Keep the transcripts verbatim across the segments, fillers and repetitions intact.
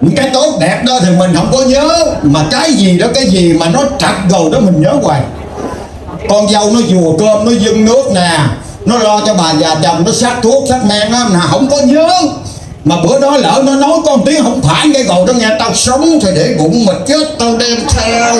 Cái tốt đẹp đó thì mình không có nhớ, mà cái gì đó cái gì mà nó trật rồi đó mình nhớ hoài. Con dâu nó vùa cơm, nó dưng nước nè, nó lo cho bà già chồng, nó sát thuốc sát men đó nè, không có nhớ. Mà bữa đó lỡ nó nói con tiếng không phải cái gầu đó nghe, tao sống thì để bụng mệt chết tao đem theo.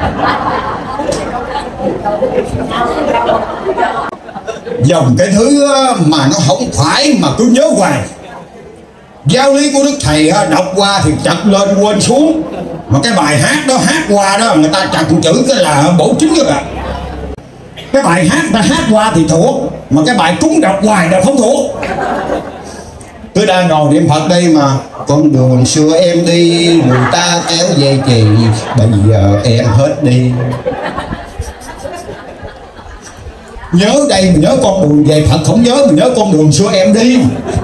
Dòng cái thứ mà nó không phải mà cứ nhớ hoài. Giáo lý của Đức Thầy đọc qua thì chặt lên quên xuống. Mà cái bài hát đó hát qua đó người ta chặt chữ cái là bổ chính các bạn. Cái bài hát ta hát qua thì thuộc, mà cái bài cúng đọc hoài là không thuộc. Tôi đang ngồi niệm Phật đây mà con đường xưa em đi, người ta kéo dây chì, bây giờ em hết đi. Nhớ đây mình nhớ con đường về Phật, không nhớ mình nhớ con đường xưa em đi.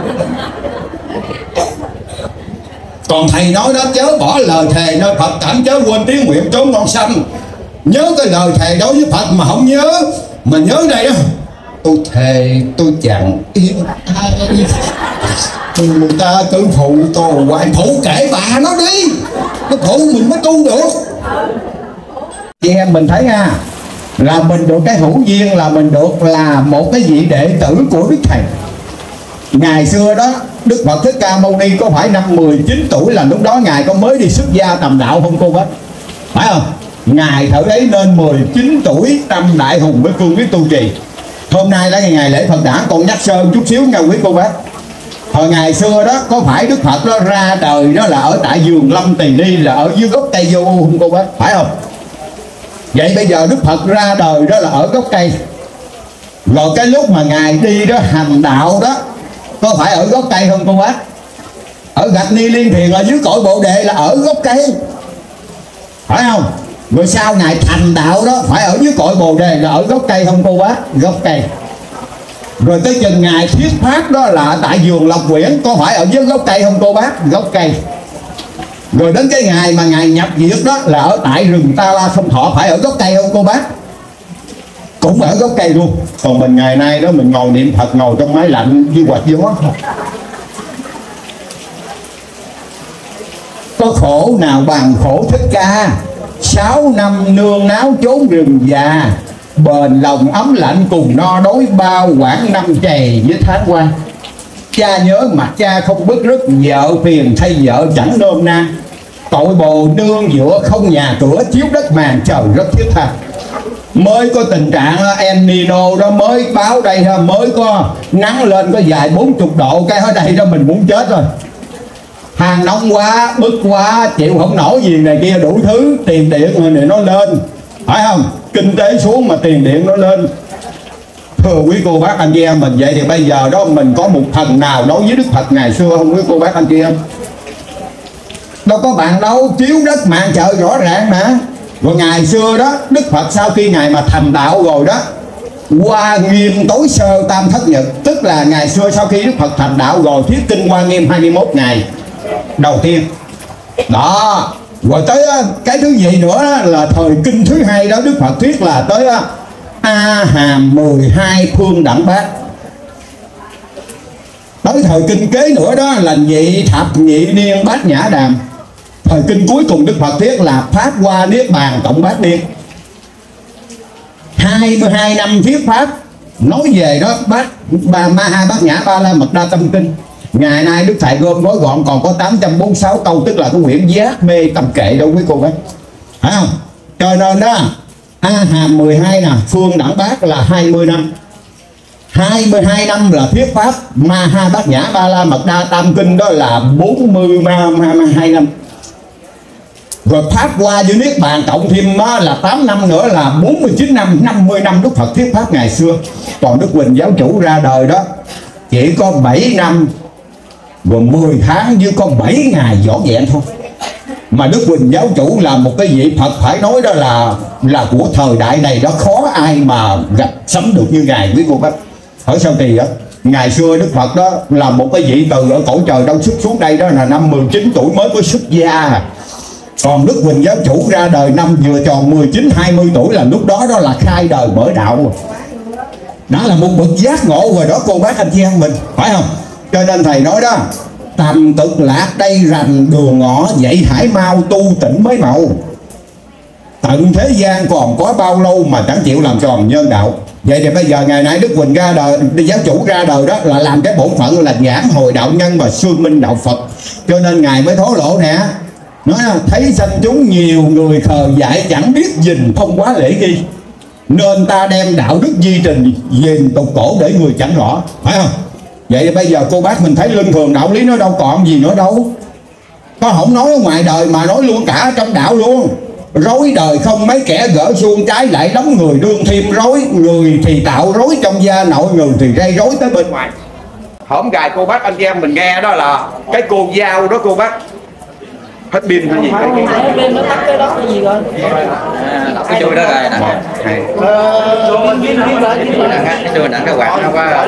Còn thầy nói đó, chớ bỏ lời thề nơi Phật cảnh, chớ quên tiếng nguyện trốn non xanh. Nhớ cái lời thề đối với Phật mà không nhớ, mà nhớ đây đó, tôi thề tôi chẳng yêu ai, người ta cứ phụ tôi hoài. Phụ kể bà nó đi, nó phụ mình mới tu được. Chị em mình thấy nha, là mình được cái hữu duyên là mình được là một cái vị đệ tử của Đức Thầy. Ngày xưa đó Đức Phật Thích Ca Mâu Ni có phải năm mười chín tuổi là lúc đó Ngài có mới đi xuất gia tầm đạo không cô bác? Phải không? Ngài thử ấy nên mười chín tuổi tâm đại hùng với cương quyết tu trì. Hôm nay là ngày lễ Phật đản, còn nhắc sơ chút xíu nha quý cô bác. Hồi ngày xưa đó có phải Đức Phật đó ra đời đó là ở tại vườn Lâm Tỳ Ni, là ở dưới gốc cây vô u không cô bác? Phải không? Vậy bây giờ Đức Phật ra đời đó là ở gốc cây. Rồi cái lúc mà Ngài đi đó hành đạo đó có phải ở gốc cây không cô bác? Ở Gạch Ni Liên Thiền là dưới cội Bồ Đề là ở gốc cây, phải không? Rồi sau Ngài thành đạo đó phải ở dưới cội Bồ Đề là ở gốc cây không cô bác? Gốc cây. Rồi tới chừng Ngài thuyết pháp đó là tại vườn Lộc Quyển có phải ở dưới gốc cây không cô bác? Gốc cây. Rồi đến cái ngày mà Ngài nhập diệt đó là ở tại rừng Ta La Sông Thọ, phải ở gốc cây không cô bác? Cũng ở gốc cây luôn. Còn mình ngày nay đó mình ngồi niệm Phật ngồi trong máy lạnh với quạt gió. Có khổ nào bằng khổ Thích Ca, sáu năm nương náo trốn rừng già, bền lòng ấm lạnh cùng no đói bao quãng năm chày với tháng qua. Cha nhớ mặt cha không bứt rứt, vợ phiền thay vợ chẳng nôm na. Tội bồ nương dựa không nhà cửa, chiếu đất màn trời rất thiết tha. Mới có tình trạng El Nino đó mới báo đây ha, mới có nắng lên có vài bốn chục độ, cái ở đây đó mình muốn chết rồi. Hàng nóng quá, bức quá, chịu không nổi gì này kia đủ thứ, tiền điện rồi này nó lên, phải không? Kinh tế xuống mà tiền điện nó lên. Thưa quý cô bác anh chị em mình, vậy thì bây giờ đó mình có một thần nào đối với Đức Phật ngày xưa không quý cô bác anh chị em? Đâu có bạn đâu, chiếu đất màn trời rõ ràng mà. Rồi ngày xưa đó Đức Phật sau khi Ngài mà thành đạo rồi đó, Hoa Nghiêm tối sơ tam thất nhật, tức là ngày xưa sau khi Đức Phật thành đạo rồi thuyết kinh Hoa Nghiêm hai mươi mốt ngày đầu tiên đó. Rồi tới cái thứ gì nữa là thời kinh thứ hai đó Đức Phật thuyết là tới A Hàm mười hai phương đẳng bát. Tới thời kinh kế nữa đó là nhị thập nhị niên bát nhã đàm. Thời kinh cuối cùng Đức Phật thuyết là Pháp Hoa Niết Bàn Cộng Bát Niên. hai mươi hai năm thuyết pháp nói về đó bát ba ma ha bát nhã ba la mật đa tâm kinh. Ngày nay Đức Thầy gom gói gọn còn có tám trăm bốn mươi sáu câu, tức là cái quyển Giác Mê Tâm Kệ đâu quý cô bác, phải không? Cho nên đó A Hàm mười hai nè, phương đẳng bát là hai mươi năm, hai mươi hai năm là thuyết pháp Ma Ha Bát Nhã Ba La Mật Đa Tam Kinh đó là bốn mươi hai năm. Rồi Pháp Hoa với Niết Bàn cộng thêm đó là tám năm nữa là bốn mươi chín năm, năm mươi năm Đức Phật thuyết pháp ngày xưa. Còn Đức Huỳnh Giáo Chủ ra đời đó chỉ có bảy năm, rồi mười tháng với có bảy ngày võ vẹn thôi. Mà Đức Huỳnh Giáo Chủ là một cái vị Phật phải nói đó là là của thời đại này đó, khó ai mà gặp sống được như Ngài với cô bác. Hỏi sao kỳ đó, ngày xưa Đức Phật đó là một cái vị từ ở cõi trời đâu xuất xuống đây đó là năm mười chín tuổi mới có xuất gia. Còn Đức Huỳnh Giáo Chủ ra đời năm vừa tròn mười chín hai mươi tuổi là lúc đó đó là khai đời mở đạo rồi. Đó là một bậc giác ngộ rồi đó cô bác anh chị em mình, phải không? Cho nên thầy nói đó, Tầm cực lạc đây rành đường ngõ, vậy hãy mau tu tỉnh mới màu. Tận thế gian còn có bao lâu mà chẳng chịu làm tròn nhân đạo. Vậy thì bây giờ ngày nay Đức Huỳnh ra đời, giáo chủ ra đời đó là làm cái bổn phận là giảng hồi đạo nhân và xương minh đạo Phật. Cho nên Ngài mới thổ lộ nè, nói thấy sanh chúng nhiều người khờ dại chẳng biết gìn không quá lễ nghi, nên ta đem đạo đức di trình gìn tục cổ để người chẳng rõ, phải không? Vậy thì bây giờ cô bác mình thấy luân thường đạo lý nó đâu còn gì nữa đâu. Có không nói ở ngoài đời mà nói luôn cả trong đạo luôn. Rối đời không mấy kẻ gỡ xuông, trái lại đóng người đương thêm rối. Người thì tạo rối trong gia nội, người thì gây rối tới bên ngoài. Hổm gài cô bác anh chị em mình nghe đó là cái cô dao đó cô bác. Hết pin hay gì? Hết pin nó tắt cái đó cái gì rồi? Cái chui đó rồi nè. Cái chui nè, cái quạt nó qua.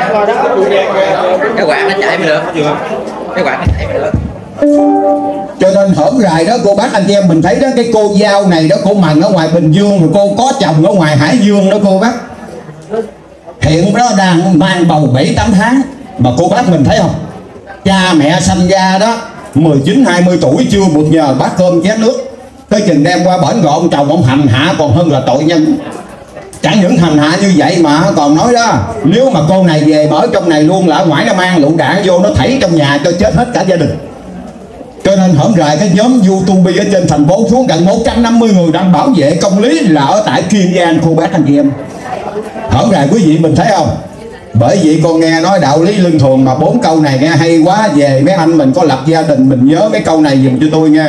Cái quạt nó chạy mới được. Cái quạt nó chạy mới được. Cho nên hổm rài đó cô bác anh chị em mình thấy đó, cái cô dao này đó cô mần ở ngoài Bình Dương, rồi cô có chồng ở ngoài Hải Dương đó cô bác. Hiện đó đang mang bầu bảy tám tháng. Mà cô bác mình thấy không, cha mẹ sanh ra đó mười chín hai mươi tuổi chưa được nhờ bát cơm chén nước, tới chừng đem qua bển gọi ông chồng ông hành hạ còn hơn là tội nhân. Chẳng những hành hạ như vậy mà còn nói đó, nếu mà cô này về mà ở trong này luôn là ở ngoài nó mang lựu đạn vô nó thảy trong nhà cho chết hết cả gia đình. Cho nên hổm rày cái nhóm YouTube ở trên thành phố xuống gần một trăm năm mươi người đang bảo vệ công lý là ở tại Kiên Giang cô bác anh chị em. Hổm rày quý vị mình thấy không? Bởi vì con nghe nói đạo lý luân thường mà bốn câu này nghe hay quá. Về mấy anh mình có lập gia đình mình nhớ mấy câu này dùm cho tôi nha.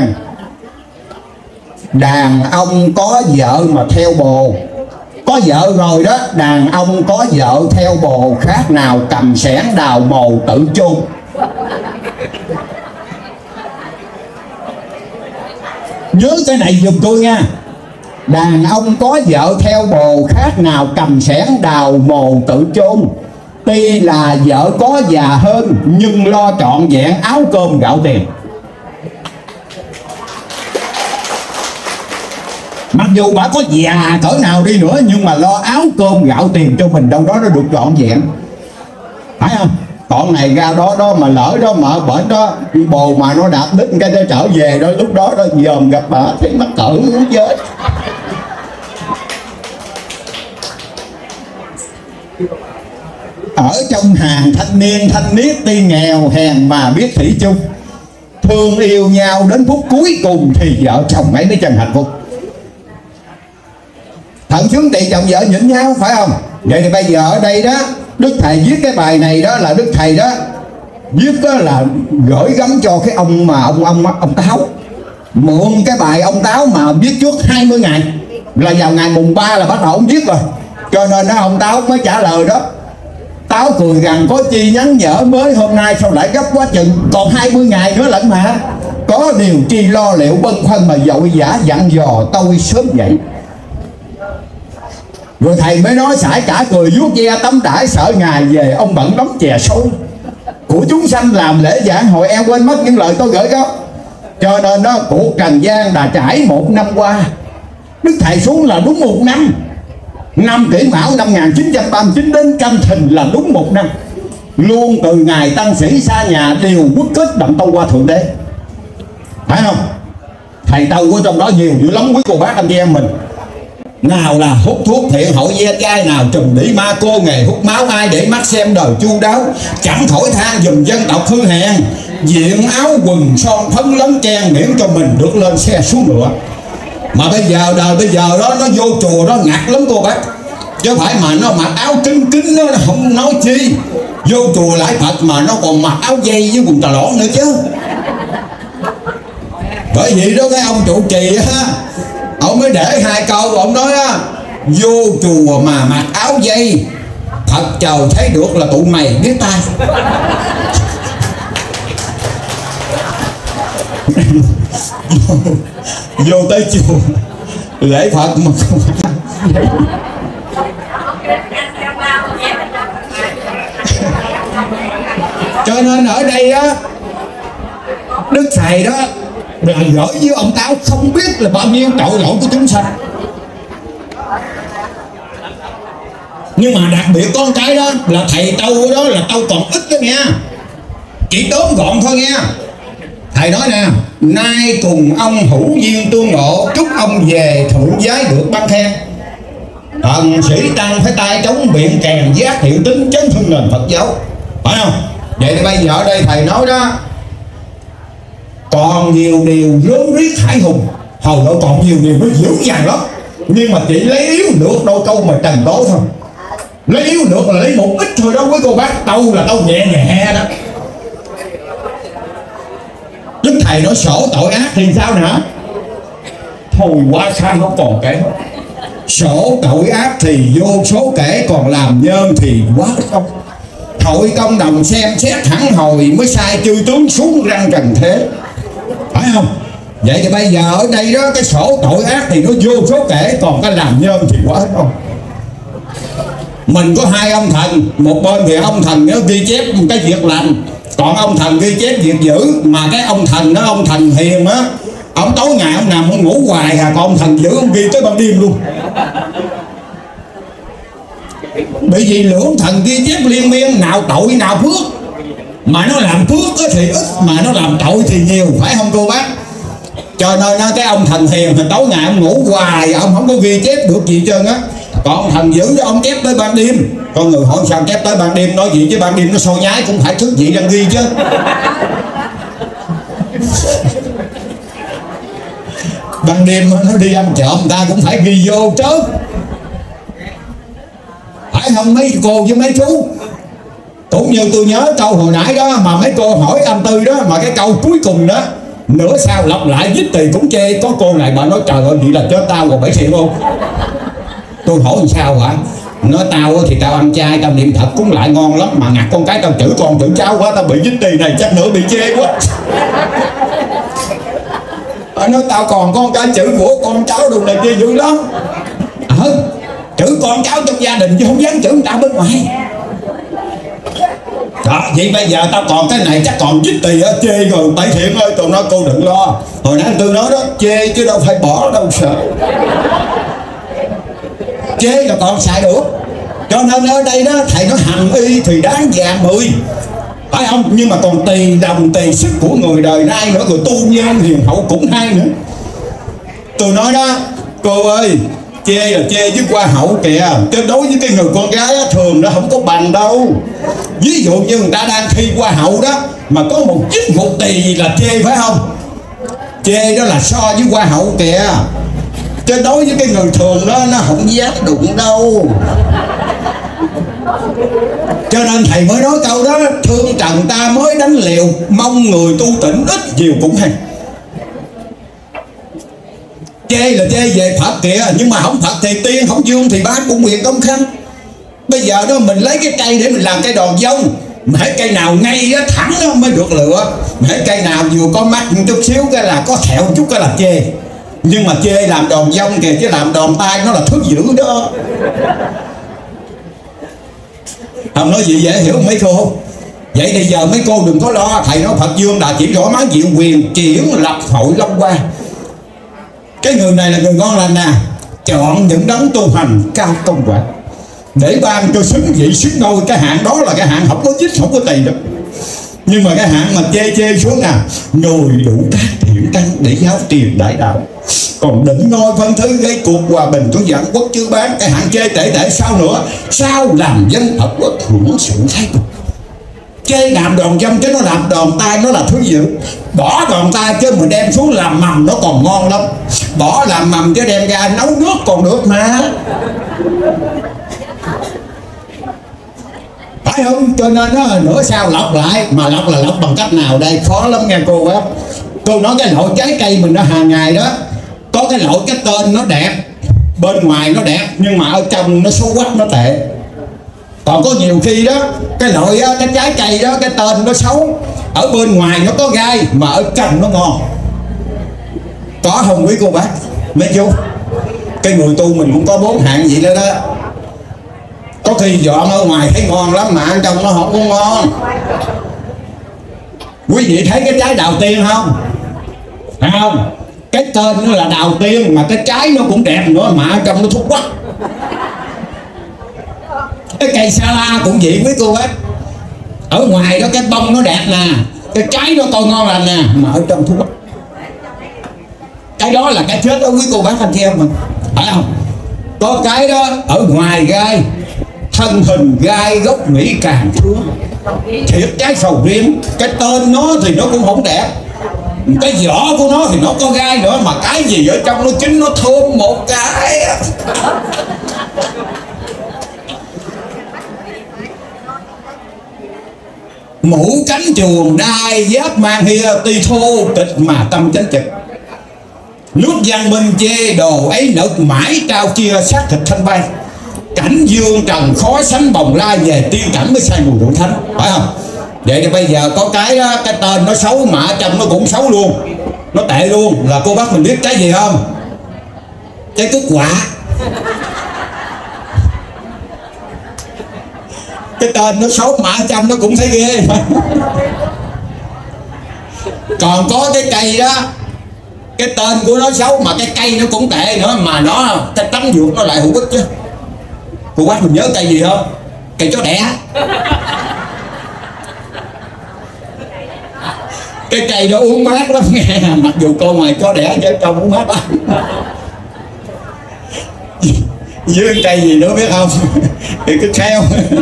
Đàn ông có vợ mà theo bồ, có vợ rồi đó, đàn ông có vợ theo bồ khác nào cầm xẻng đào mồ tự chôn. Nhớ cái này giùm tôi nha. Đàn ông có vợ theo bồ khác nào cầm xẻng đào mồ tự chôn. Tuy là vợ có già hơn nhưng lo trọn vẹn áo cơm gạo tiền. Mặc dù bà có già cỡ nào đi nữa nhưng mà lo áo cơm gạo tiền cho mình đâu đó nó được trọn vẹn, phải không? Còn này ra đó đó mà lỡ đó mà bển đó bồ mà nó đạp đít cái nó trở về đó, lúc đó đó dòm gặp bà thấy mắc cỡ muốn chết. Ở trong hàng thanh niên thanh niết tuy nghèo hèn mà biết thủy chung, thương yêu nhau đến phút cuối cùng thì vợ chồng ấy mới chân hạnh phúc. Thận sướng tỳ chồng vợ nhịn nhau, phải không? Vậy thì bây giờ ở đây đó, Đức Thầy viết cái bài này đó là Đức Thầy đó viết đó là gửi gắm cho cái ông mà ông ông ông Táo. Mượn cái bài ông Táo mà viết trước hai mươi ngày, là vào ngày mùng ba là bắt đầu ông viết rồi. Cho nên đó ông Táo mới trả lời đó. Táo cười rằng có chi nhắn nhở mới hôm nay sao lại gấp quá chừng, còn hai mươi ngày nữa lận mà. Có điều chi lo liệu bâng khuâng mà vội vã dặn dò tôi sớm dậy. Rồi thầy mới nói sải cả cười vuốt ve tấm đãi, sợ ngày về ông bận đóng chè sôi của chúng sanh làm lễ giảng hội, em quên mất những lời tôi gửi góc. Cho nên đó cuộc trần gian đã trải một năm qua, Đức Thầy xuống là đúng một năm. Năm Kỷ Mão năm một nghìn chín trăm ba mươi chín đến Canh Thìn là đúng một năm. Luôn từ ngày tăng sĩ xa nhà đều quốc kết đậm tâu qua Thượng Đế, phải không? Thầy tâu ở trong đó nhiều dữ lắm quý cô bác anh chị em mình. Nào là hút thuốc thiện hội ve chai, nào trùm đĩ ma cô nghề hút máu, ai để mắt xem đời chu đáo, chẳng thổi than dùm dân tộc hư hèn, diện áo quần son phấn lấn chen miễn cho mình được lên xe xuống ngựa. Mà bây giờ đời bây giờ đó nó vô chùa đó ngặt lắm cô bác, chứ phải mà nó mặc áo kín kín nó không nói chi. Vô chùa lại Phật mà nó còn mặc áo dây với quần tà lỏn nữa chứ. Bởi vậy đó cái ông trụ trì á, ông mới để hai câu, ông nói á, vô chùa mà mặc áo dây Phật trời thấy được là tụi mày biết tay. vô, vô tới chùa lễ Phật mà không. Cho nên ở đây á, Đức Thầy đó là gửi với ông Táo không biết là bao nhiêu tội lỗi của chúng sanh. Nhưng mà đặc biệt con cái đó là thầy tâu đó là tâu còn ít đó nha. chỉ tóm gọn thôi nghe. Thầy nói nè, nay cùng ông hữu duyên tương ngộ, chúc ông về thụ giái được ban khen. Thần sĩ tăng phải tay chống biện kèm giác hiệu tính chấn thương nền Phật giáo, phải không? Vậy thì bây giờ ở đây thầy nói đó, còn nhiều điều rớm riết hải hùng, hầu đâu còn nhiều điều nó dữ dằn lắm, nhưng mà chỉ lấy yếu lược đôi câu mà trần tố thôi. Lấy yếu lược là lấy một ít thôi đó quý cô bác, đâu là đâu nhẹ nhẹ đó. Chứ thầy nói sổ tội ác thì sao nữa? Thôi quá xa không còn kể. Sổ tội ác thì vô số kể, còn làm nhân thì quá không. Hội công đồng xem xét hẳn hồi, mới sai chư tướng xuống răng trần thế, phải không? Vậy thì bây giờ ở đây đó, cái sổ tội ác thì nó vô số kể, còn cái làm nhân thì quá không. Mình có hai ông thần, một bên thì ông thần nó ghi chép cái việc lành, còn ông thần ghi chép việc dữ. Mà cái ông thần đó, ông thần hiền á, ông tối ngày ông nằm ông ngủ hoài à, còn ông thần dữ ông ghi tới ban đêm luôn. Bởi vì lưỡng thần ghi chép liên miên, nào tội nào phước. Mà nó làm phước thì ít, mà nó làm tội thì nhiều, phải không cô bác? Cho nên cái ông thần hiền thì tối ngày ông ngủ hoài, ông không có ghi chép được gì trơn á. Còn ông thần dữ đó ông chép tới ban đêm. Con người hỏi sao chép tới ban đêm, nói gì chứ ban đêm nó soi nhái cũng phải thức gì đang ghi chứ. Ban đêm nó đi ăn trộm người ta cũng phải ghi vô chứ, phải không mấy cô với mấy chú? Cũng như tôi nhớ câu hồi nãy đó mà mấy cô hỏi anh Tư đó, mà cái câu cuối cùng đó nửa sao lặp lại dít tì cũng chê. Có cô này bà nói trời ơi vậy là chết tao rồi bảy thiệt không? Tôi hỏi làm sao hả? Nói tao thì tao ăn chay, tao niệm Phật cúng lại ngon lắm, mà ngặt con cái tao chữ con chữ cháu quá, tao bị dít tì này chắc nữa bị chê quá. Nói tao còn con cái chữ của con cháu đồ này kia dữ lắm. Ờ, chữ con cháu trong gia đình chứ không dám chữ người ta bên ngoài. Đó, vậy bây giờ tao còn cái này chắc còn dít tì á, chê rồi bảy thiện ơi. Tụi nó cô đừng lo, hồi nãy tôi nói đó, chê chứ đâu phải bỏ đâu sợ. Chê là còn xài được. Cho nên ở đây đó thầy nói hành y thì đáng vàng mười, phải không? Nhưng mà còn tùy đồng tùy sức của người đời nay nữa, rồi tu nhân hiền hậu cũng hay nữa. Tôi nói đó cô ơi, chê là chê với hoa hậu kìa, chứ đối với cái người con gái á, thường nó không có bằng đâu. Ví dụ như người ta đang thi hoa hậu đó, mà có một chút một tỳ là chê, phải không? Chê đó là so với hoa hậu kìa, chứ đối với cái người thường đó nó không dám đụng đâu. Cho nên thầy mới nói câu đó, thương trần ta mới đánh liều, mong người tu tỉnh ít nhiều cũng hay. Chê là chê về Phật kìa, nhưng mà không Phật thì tiên, không dương thì bán cũng quyền công khanh. Bây giờ đó mình lấy cái cây để mình làm cây đòn dông, mà cây nào ngay á, thẳng nó mới được lựa. Mà cây nào vừa có mắt một chút xíu cái là có thẹo chút cái là chê. Nhưng mà chê làm đòn dông kìa, chứ làm đòn tay nó là thước dữ đó. Không nói gì dễ hiểu mấy cô. Vậy thì giờ mấy cô đừng có lo, thầy nói Phật Dương đã chỉ rõ má diệu quyền chuyển lập hội Long Hoa. Cái người này là người ngon lành nè, chọn những đấng tu hành cao công quả để ban cho xứng vị xứng đôi. Cái hạng đó là cái hạng không có dít không có tỳ đâu. Nhưng mà cái hạng mà chê chê xuống nè, người đủ các thiện căn để giáo truyền đại đạo, còn định ngôi phân thứ gây cuộc hòa bình của vạn quốc chư bán. Cái hạng chê tệ tệ sao nữa? Sao làm dân Phật quốc hưởng sự thái bình? Chê làm đòn dâm chứ nó làm đòn tay nó là thứ dữ. Bỏ đòn tay chứ mình đem xuống làm mầm nó còn ngon lắm. Bỏ làm mầm chứ đem ra nấu nước còn được mà, phải không? Cho nên nó nửa sao lọc lại. Mà lọc là lọc bằng cách nào đây? Khó lắm nghe cô á. Cô nói cái loại trái cây mình nó hàng ngày đó, có cái loại cái tên nó đẹp, bên ngoài nó đẹp nhưng mà ở trong nó xấu quắc nó tệ. Còn có nhiều khi đó cái loại đó, cái trái cây đó cái tên nó xấu, ở bên ngoài nó có gai mà ở trong nó ngon. Có không quý cô bác mấy chú? Cái người tu mình cũng có bốn hạng vậy đó đó. Có khi dọn ở ngoài thấy ngon lắm mà ở trong nó không có ngon. Quý vị thấy cái trái đào tiên không? Phải không? Cái tên nó là đào tiên mà cái trái nó cũng đẹp nữa mà ở trong nó thuốc quắc. Cái cây sa la cũng vậy quý cô bác. Ở ngoài đó cái bông nó đẹp nè, cái trái nó coi ngon lành nè, mà ở trong thuốc cái đó là cái chết đó quý cô bác anh chị em mình, phải không? Có cái đó ở ngoài gai, thân hình gai gốc Mỹ càng thương. Thiệt trái sầu riêng, cái tên nó thì nó cũng không đẹp, cái vỏ của nó thì nó có gai nữa, mà cái gì ở trong nó chín nó thơm một cái. Mũ cánh chuồng đai giáp mang hia, ti thô tịch mà tâm chánh trực. Nước văn minh chê đồ ấy nực, mãi trao chia xác thịt thanh bay. Cảnh dương trần khói sánh bồng lai, về tiên cảnh mới say mùi rượu thánh, phải không? Vậy thì bây giờ có cái đó, cái tên nó xấu mà ở trong nó cũng xấu luôn, nó tệ luôn, là cô bác mình biết cái gì không? Cái cúc quạ. Cái tên nó xấu mà ở trong nó cũng thấy ghê. Còn có cái cây đó, cái tên của nó xấu mà cái cây nó cũng tệ nữa, mà nó cái tấm ruột nó lại hữu ích chứ. Cô bác mình nhớ cây gì không? Cây chó đẻ. Cái cây đó uống mát lắm nghe, mặc dù con ngoài chó đẻ chứ trong uống mát lắm. Dưới cây gì nữa biết không? Thì cứ kheo.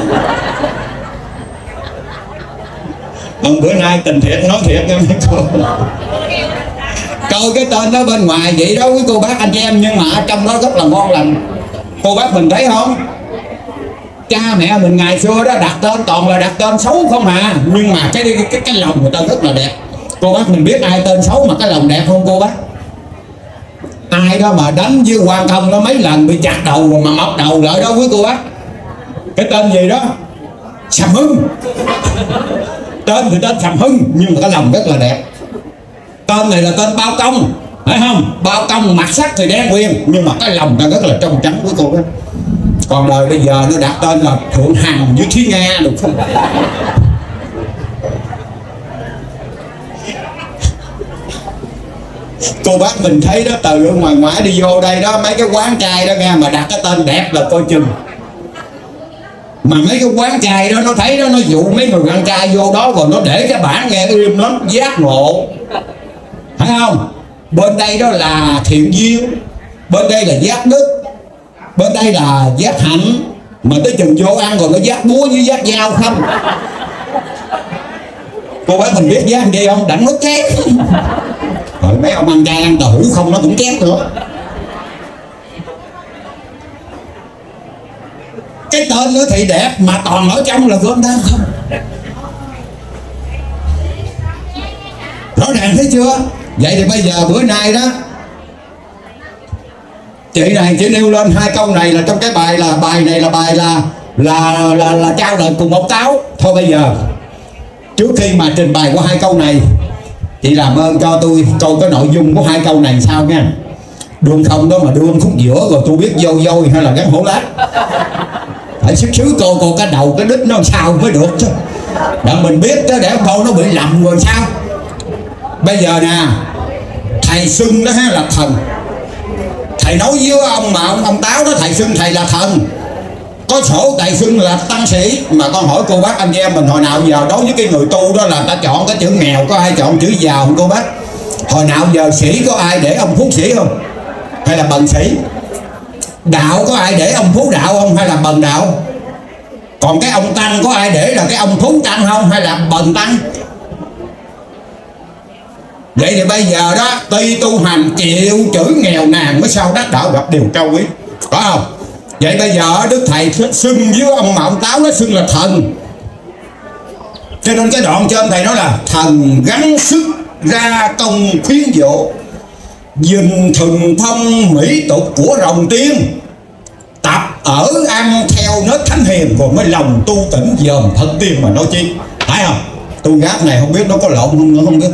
Hôm bữa nay tình thiệt nói thiệt nha mấy cô. Coi cái tên đó bên ngoài vậy đó quý cô bác anh chị em, nhưng mà ở trong đó rất là ngon lành. Cô bác mình thấy không? Cha mẹ mình ngày xưa đó đặt tên toàn là đặt tên xấu không à, nhưng mà cái cái cái lòng người ta rất là đẹp. Cô bác mình biết ai tên xấu mà cái lòng đẹp không cô bác? Ai đó mà đánh với quan thông nó mấy lần bị chặt đầu mà mọc đầu lại đó quý cô bác. Cái tên gì đó? Sầm Hưng. Tên thì tên Sầm Hưng nhưng mà cái lòng rất là đẹp. Tên này là tên Bao Công, phải không? Bao Công mặt sắc thì đen quyền nhưng mà cái lòng ta rất là trong trắng quý cô bác. Còn đời bây giờ nó đặt tên là Thượng Hằng với Thúy Nga được không? Cô bác mình thấy đó, từ ở ngoài ngoại đi vô đây đó, mấy cái quán trai đó nghe mà đặt cái tên đẹp là coi chừng. Mà mấy cái quán trai đó nó thấy đó, nó dụ mấy người ăn trai vô đó rồi nó để cái bảng nghe im lắm, giác ngộ, phải không? Bên đây đó là thiện duyên, bên đây là giác đức, bên đây là giác hạnh, mà tới chừng vô ăn rồi nó giác búa với giác dao không. Cô bác mình biết giác gì không? Đặng nó chét. Rồi mấy ông ăn chay ăn tàu hũ không nó cũng chét nữa. Cái tên nó thì đẹp mà toàn ở trong là gom đam không. Rõ ràng thấy chưa? Vậy thì bây giờ bữa nay đó, chị này chỉ nêu lên hai câu này là trong cái bài là bài này là bài là là là, là, là trao đời cùng một táo. Thôi bây giờ trước khi mà trình bày qua hai câu này, chị làm ơn cho tôi coi cái nội dung của hai câu này sao nha. Đương không đó mà đương khúc giữa rồi tôi biết dâu dôi hay là gắn hổ lát. Phải xíu xíu cô cô cái đầu cái đít nó sao mới được chứ. Để mình biết chứ, để cô nó bị lầm rồi sao. Bây giờ nè, thầy xưng đó ha là thần. Thầy nói với ông mà ông ông Táo đó, thầy xưng thầy là thần. Có sổ thầy xưng là tăng sĩ. Mà con hỏi cô bác anh em mình hồi nào giờ đối với cái người tu đó là ta chọn cái chữ nghèo, có ai chọn chữ giàu không cô bác? Hồi nào giờ sĩ có ai để ông phú sĩ không? Hay là bần sĩ? Đạo có ai để ông phú đạo không? Hay là bần đạo? Còn cái ông tăng có ai để là cái ông phú tăng không? Hay là bần tăng? Vậy thì bây giờ đó, tuy tu hành chịu chữ nghèo nàn mới sao đắc đạo gặp điều cao quý, có không? Vậy bây giờ Đức Thầy xưng với ông mà ông Táo nó xưng là thần. Cho nên cái đoạn trên thầy nói là thần gắng sức ra công khuyến dỗ, dình thần thông mỹ tục của rồng tiên, tập ở ăn theo nết thánh hiền, rồi mới lòng tu tỉnh dòm thật tiên mà nói chi. Phải không? Tu gáp này không biết nó có lộn không nữa không biết.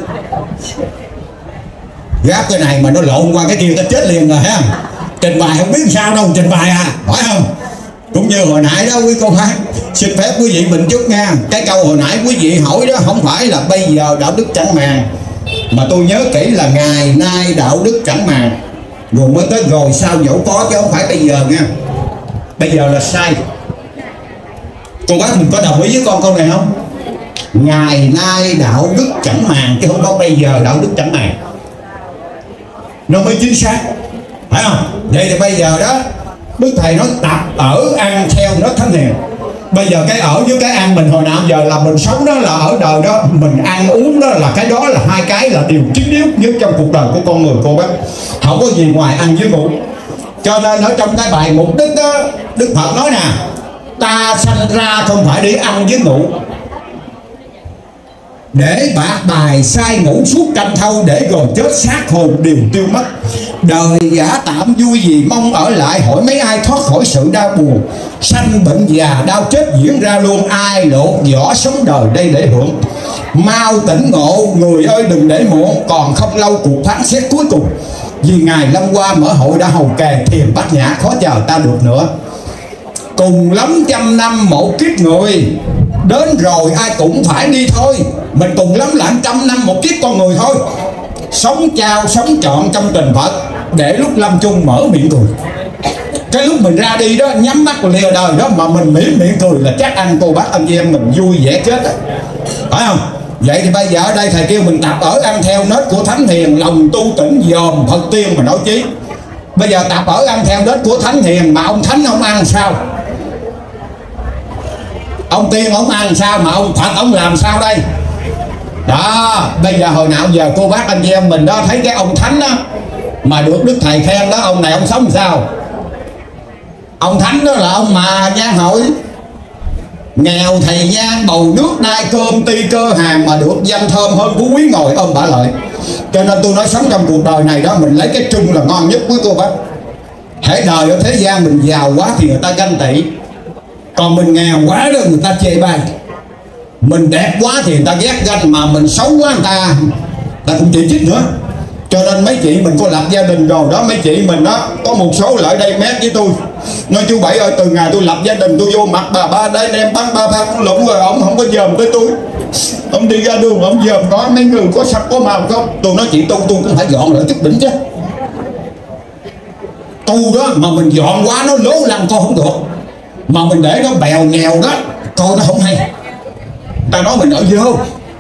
Gáp cái này mà nó lộn qua cái kia nó chết liền rồi ha. Trình bày không biết sao đâu trình bày à, phải không? Cũng như hồi nãy đó quý cô bác, xin phép quý vị mình chút nha. Cái câu hồi nãy quý vị hỏi đó không phải là bây giờ đạo đức chẳng màng, mà tôi nhớ kỹ là ngày nay đạo đức chẳng màng, rồi mới tới rồi sao dẫu có, chứ không phải bây giờ nha. Bây giờ là sai. Cô bác mình có đồng ý với con câu này không? ngày nay đạo đức chẳng màng, chứ không có bây giờ đạo đức chẳng màng, nó mới chính xác, phải không? Vậy thì bây giờ đó Đức Thầy nói tập ở ăn theo nó thánh hiền. Bây giờ cái ở với cái ăn mình hồi nào giờ là mình sống đó, là ở đời đó mình ăn uống đó, là cái đó là hai cái là điều chính yếu nhất trong cuộc đời của con người cô bác. Không có gì ngoài ăn với ngủ. Cho nên ở trong cái bài mục đích đó, Đức Phật nói nè, ta sanh ra không phải để ăn với ngủ, để bạc bài sai ngủ suốt canh thâu, để rồi chết xác hồn đều tiêu mất. Đời giả tạm vui gì mong ở lại, hỏi mấy ai thoát khỏi sự đau buồn. Sanh bệnh già đau chết diễn ra luôn, ai lột vỏ sống đời đây để hưởng. Mau tỉnh ngộ người ơi đừng để muộn, còn không lâu cuộc phán xét cuối cùng. Vì ngày lâm qua mở hội đã hầu kề, thiền bát nhã khó chờ ta được nữa. Cùng lắm trăm năm một kiếp người, đến rồi ai cũng phải đi thôi. Mình cùng lắm là trăm năm một kiếp con người thôi. Sống trao sống trọn trong tình Phật, để lúc lâm chung mở miệng cười. Cái lúc mình ra đi đó, nhắm mắt lìa đời đó mà mình mỉm miệng cười là chắc ăn cô bác anh chị em mình vui vẻ chết đó. Phải không? Vậy thì bây giờ ở đây thầy kêu mình tập ở ăn theo nết của thánh hiền, lòng tu tỉnh dòm Phật tiên mà nói chí. Bây giờ tập ở ăn theo nết của thánh hiền mà ông thánh ông ăn sao? Ông tiên ông ăn sao mà ông Phật ông làm sao đây? Đó, bây giờ hồi nào giờ cô bác anh chị em mình đó thấy cái ông thánh đó mà được Đức Thầy khen đó, ông này ông sống sao? Ông thánh đó là ông mà nha hội nghèo thầy nhang bầu nước đai cơm ti cơ hàng mà được danh thơm hơn phú quý ngồi ôm bả lợi. Cho nên tôi nói sống trong cuộc đời này đó, mình lấy cái chung là ngon nhất quý cô bác. Hễ đời ở thế gian mình giàu quá thì người ta ganh tị, còn mình nghèo quá đó người ta chê bai. Mình đẹp quá thì người ta ghét ganh, mà mình xấu quá người ta ta cũng chỉ trích nữa. Cho nên mấy chị mình có lập gia đình rồi đó, mấy chị mình đó có một số lại đây mét với tôi nói chú Bảy ơi, từ ngày tôi lập gia đình tôi vô mặt bà ba đây em bán ba ba con lũng rồi ông không có dòm tới tôi. Ông đi ra đường ông dòm có mấy người có sắc có màu không. Tôi nói chị tu tôi cũng phải dọn lại chút đỉnh chứ. Tu đó mà mình dọn quá nó lố lăng con không được, mà mình để nó bèo nghèo đó coi nó không hay. Ta nói mình ở vô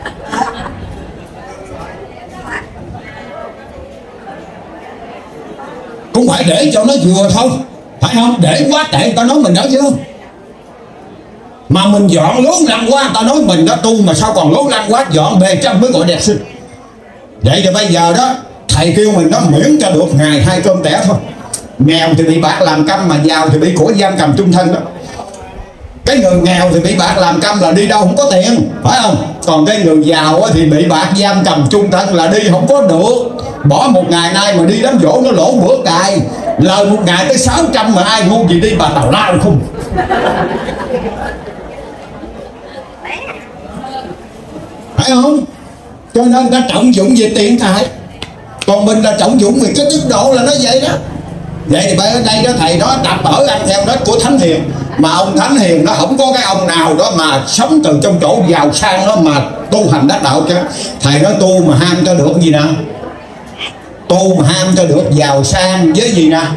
cũng phải để cho nó vừa thôi, phải không? Để quá tệ ta nói mình ở vô, mà mình dọn lố lăng quá ta nói mình đã tu mà sao còn lố lăng quá, dọn bề trong mới gọi đẹp xinh. Vậy thì bây giờ đó thầy kêu mình nó miễn cho được ngày hai cơm tẻ thôi. Nghèo thì bị bạc làm câm, mà giàu thì bị của giam cầm chung thân đó. Cái người nghèo thì bị bạc làm câm là đi đâu không có tiền, phải không? Còn cái người giàu thì bị bạc giam cầm chung thân là đi không có được. Bỏ một ngày nay mà đi đám dỗ nó lỗ bữa cài, lời một ngày tới sáu trăm mà ai ngu gì đi bà tào lao không. Phải không? Cho nên ta trọng dụng về tiền tài, còn mình là trọng dụng về cái đức độ là nó vậy đó. Vậy thì ở đây đó thầy đó tập ở ăn theo nết của thánh hiền, mà ông thánh hiền nó không có cái ông nào đó mà sống từ trong chỗ giàu sang đó mà tu hành đắc đạo chứ. Thầy nói tu mà ham cho được gì nè, tu mà ham cho được giàu sang với gì nè,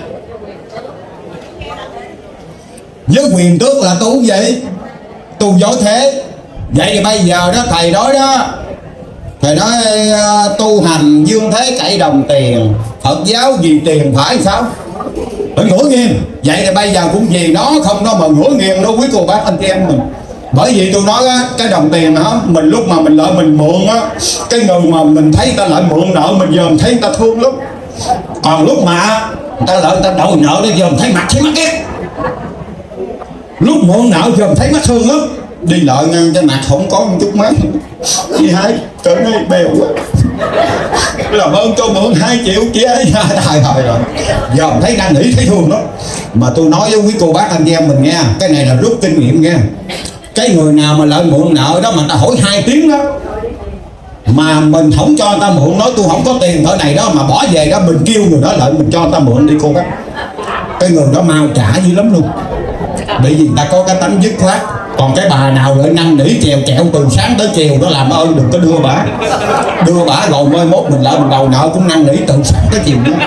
với quyền tước là tu vậy, tu võ thế. Vậy thì bây giờ đó thầy nói đó, thầy nói tu hành dương thế cậy đồng tiền, Phật giáo vì tiền phải sao? Phải ngửa nghiêng. Vậy thì bây giờ cũng vì nó không nó mà ngửa nghiêng đâu quý cô bác anh chị em mình. Bởi vì tôi nói á, cái đồng tiền hả, mình lúc mà mình lợi mình mượn á, cái người mà mình thấy người ta lợi mượn nợ mình dòm thấy người ta thương lắm. Còn lúc mà người ta lợi người ta đòi nợ nó dòm thấy mặt thấy mắt ghét. Lúc mượn nợ dòm thấy mắt thương lắm. Đi lợi ngang cái mặt không có một chút mấy chị hai cỡ này bèo quá, làm ơn cho mượn hai triệu chị ấy. Thôi thôi rồi dòm thấy năn nỉ thấy thương lắm. Mà tôi nói với quý cô bác anh chị em mình nghe, cái này là rút kinh nghiệm nghe. Cái người nào mà lợi mượn nợ đó mà ta hỏi hai tiếng đó mà mình không cho người ta mượn, nói tôi không có tiền ở này đó mà bỏ về đó, mình kêu người đó lợi mình cho người ta mượn đi cô bác, cái người đó mau trả dữ lắm luôn. Bởi vì người ta có cái tánh dứt khoát. Còn cái bà nào lại năn nỉ chèo chẹo từ sáng tới chiều đó, làm ơn đừng có đưa bả, đưa bả rồi mới mốt mình lại mình đầu nợ cũng năn nỉ từ sáng tới chiều nữa.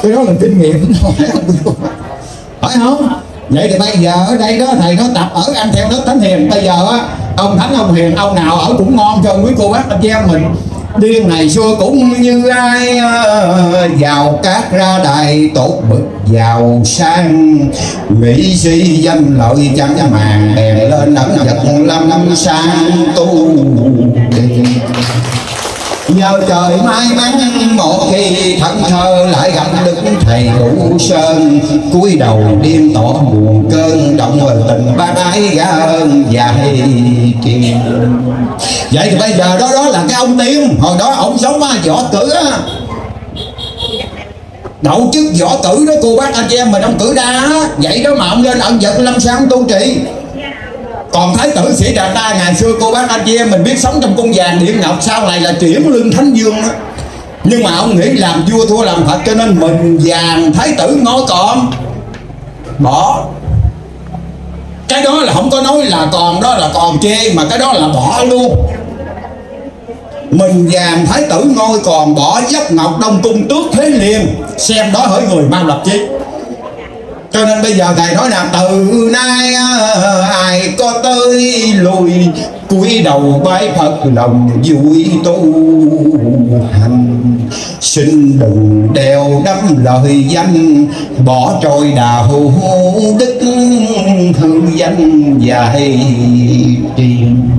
Cái đó là kinh nghiệm phải không? Vậy thì bây giờ ở đây đó thầy nó tập ở ăn theo đất Thánh Hiền. Bây giờ á ông Thánh ông Hiền ông nào ở cũng ngon cho quý cô bác anh chị em mình. Điên ngày xưa cũng như ai, giàu cát ra đài tốt bực giàu sang, nghĩ suy danh lợi chẳng màng bèn lên ẩn vật lâm lâm sang tu. Nhờ trời may mắn một khi thân thơ lại gặp Đức Thầy Đủ Sơn, cúi đầu điên tỏ buồn cơn động vào tình ba ái gã ơn dài triền. Vậy thì bây giờ đó đó là cái ông Tiên, hồi đó ông sống á võ cử á, đậu chức võ cử đó cô bác anh chị em mình, ông cử đa á, vậy đó mà ông lên ẩn vật lâm sang tu trì. Còn Thái tử Sĩ Đạt Đa ngày xưa cô bác anh chị em mình biết sống trong cung vàng điện ngọc, sau này là chuyển lưng Thánh Dương đó. Nhưng mà ông nghĩ làm vua thua làm Phật cho nên mình vàng Thái tử ngôi còn bỏ. Cái đó là không có nói là còn, đó là còn chê, mà cái đó là bỏ luôn. Mình vàng Thái tử ngôi còn bỏ, dốc ngọc đông cung tước thế liền, xem đó hỡi người mau lập chí. Cho nên bây giờ thầy nói là từ nay ai có tới lùi, cúi đầu bái Phật lòng vui tu hành. Xin đừng đeo đắm lời danh, bỏ trôi đạo đức hư danh dài truyền.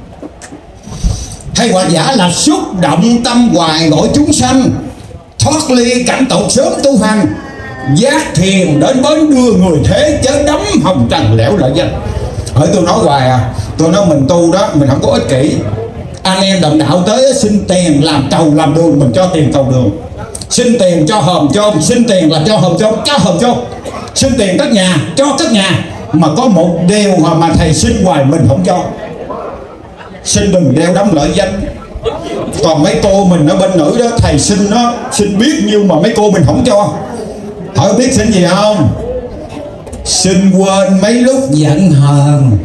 Hay hoặc giả là xúc động tâm hoài gọi chúng sanh thoát ly cảnh tột sớm tu hành, giác thiền đến bến đưa người thế chớ đắm hồng trần lẻo lợi danh. Hỏi tôi nói hoài à, tôi nói mình tu đó mình không có ích kỷ. Anh em đồng đạo tới xin tiền làm cầu làm đường, mình cho tiền cầu đường. Xin tiền cho hòm chôn, xin tiền là cho hòm chôn, cho hòm chôn. Xin tiền cất nhà, cho cất nhà. Mà có một điều mà, mà thầy xin hoài mình không cho. Xin đừng đeo đắm lợi danh. Còn mấy cô mình ở bên nữ đó thầy xin nó, xin biết nhưng mà mấy cô mình không cho. Hỏi biết xin gì không? Xin quên mấy lúc giận hờn,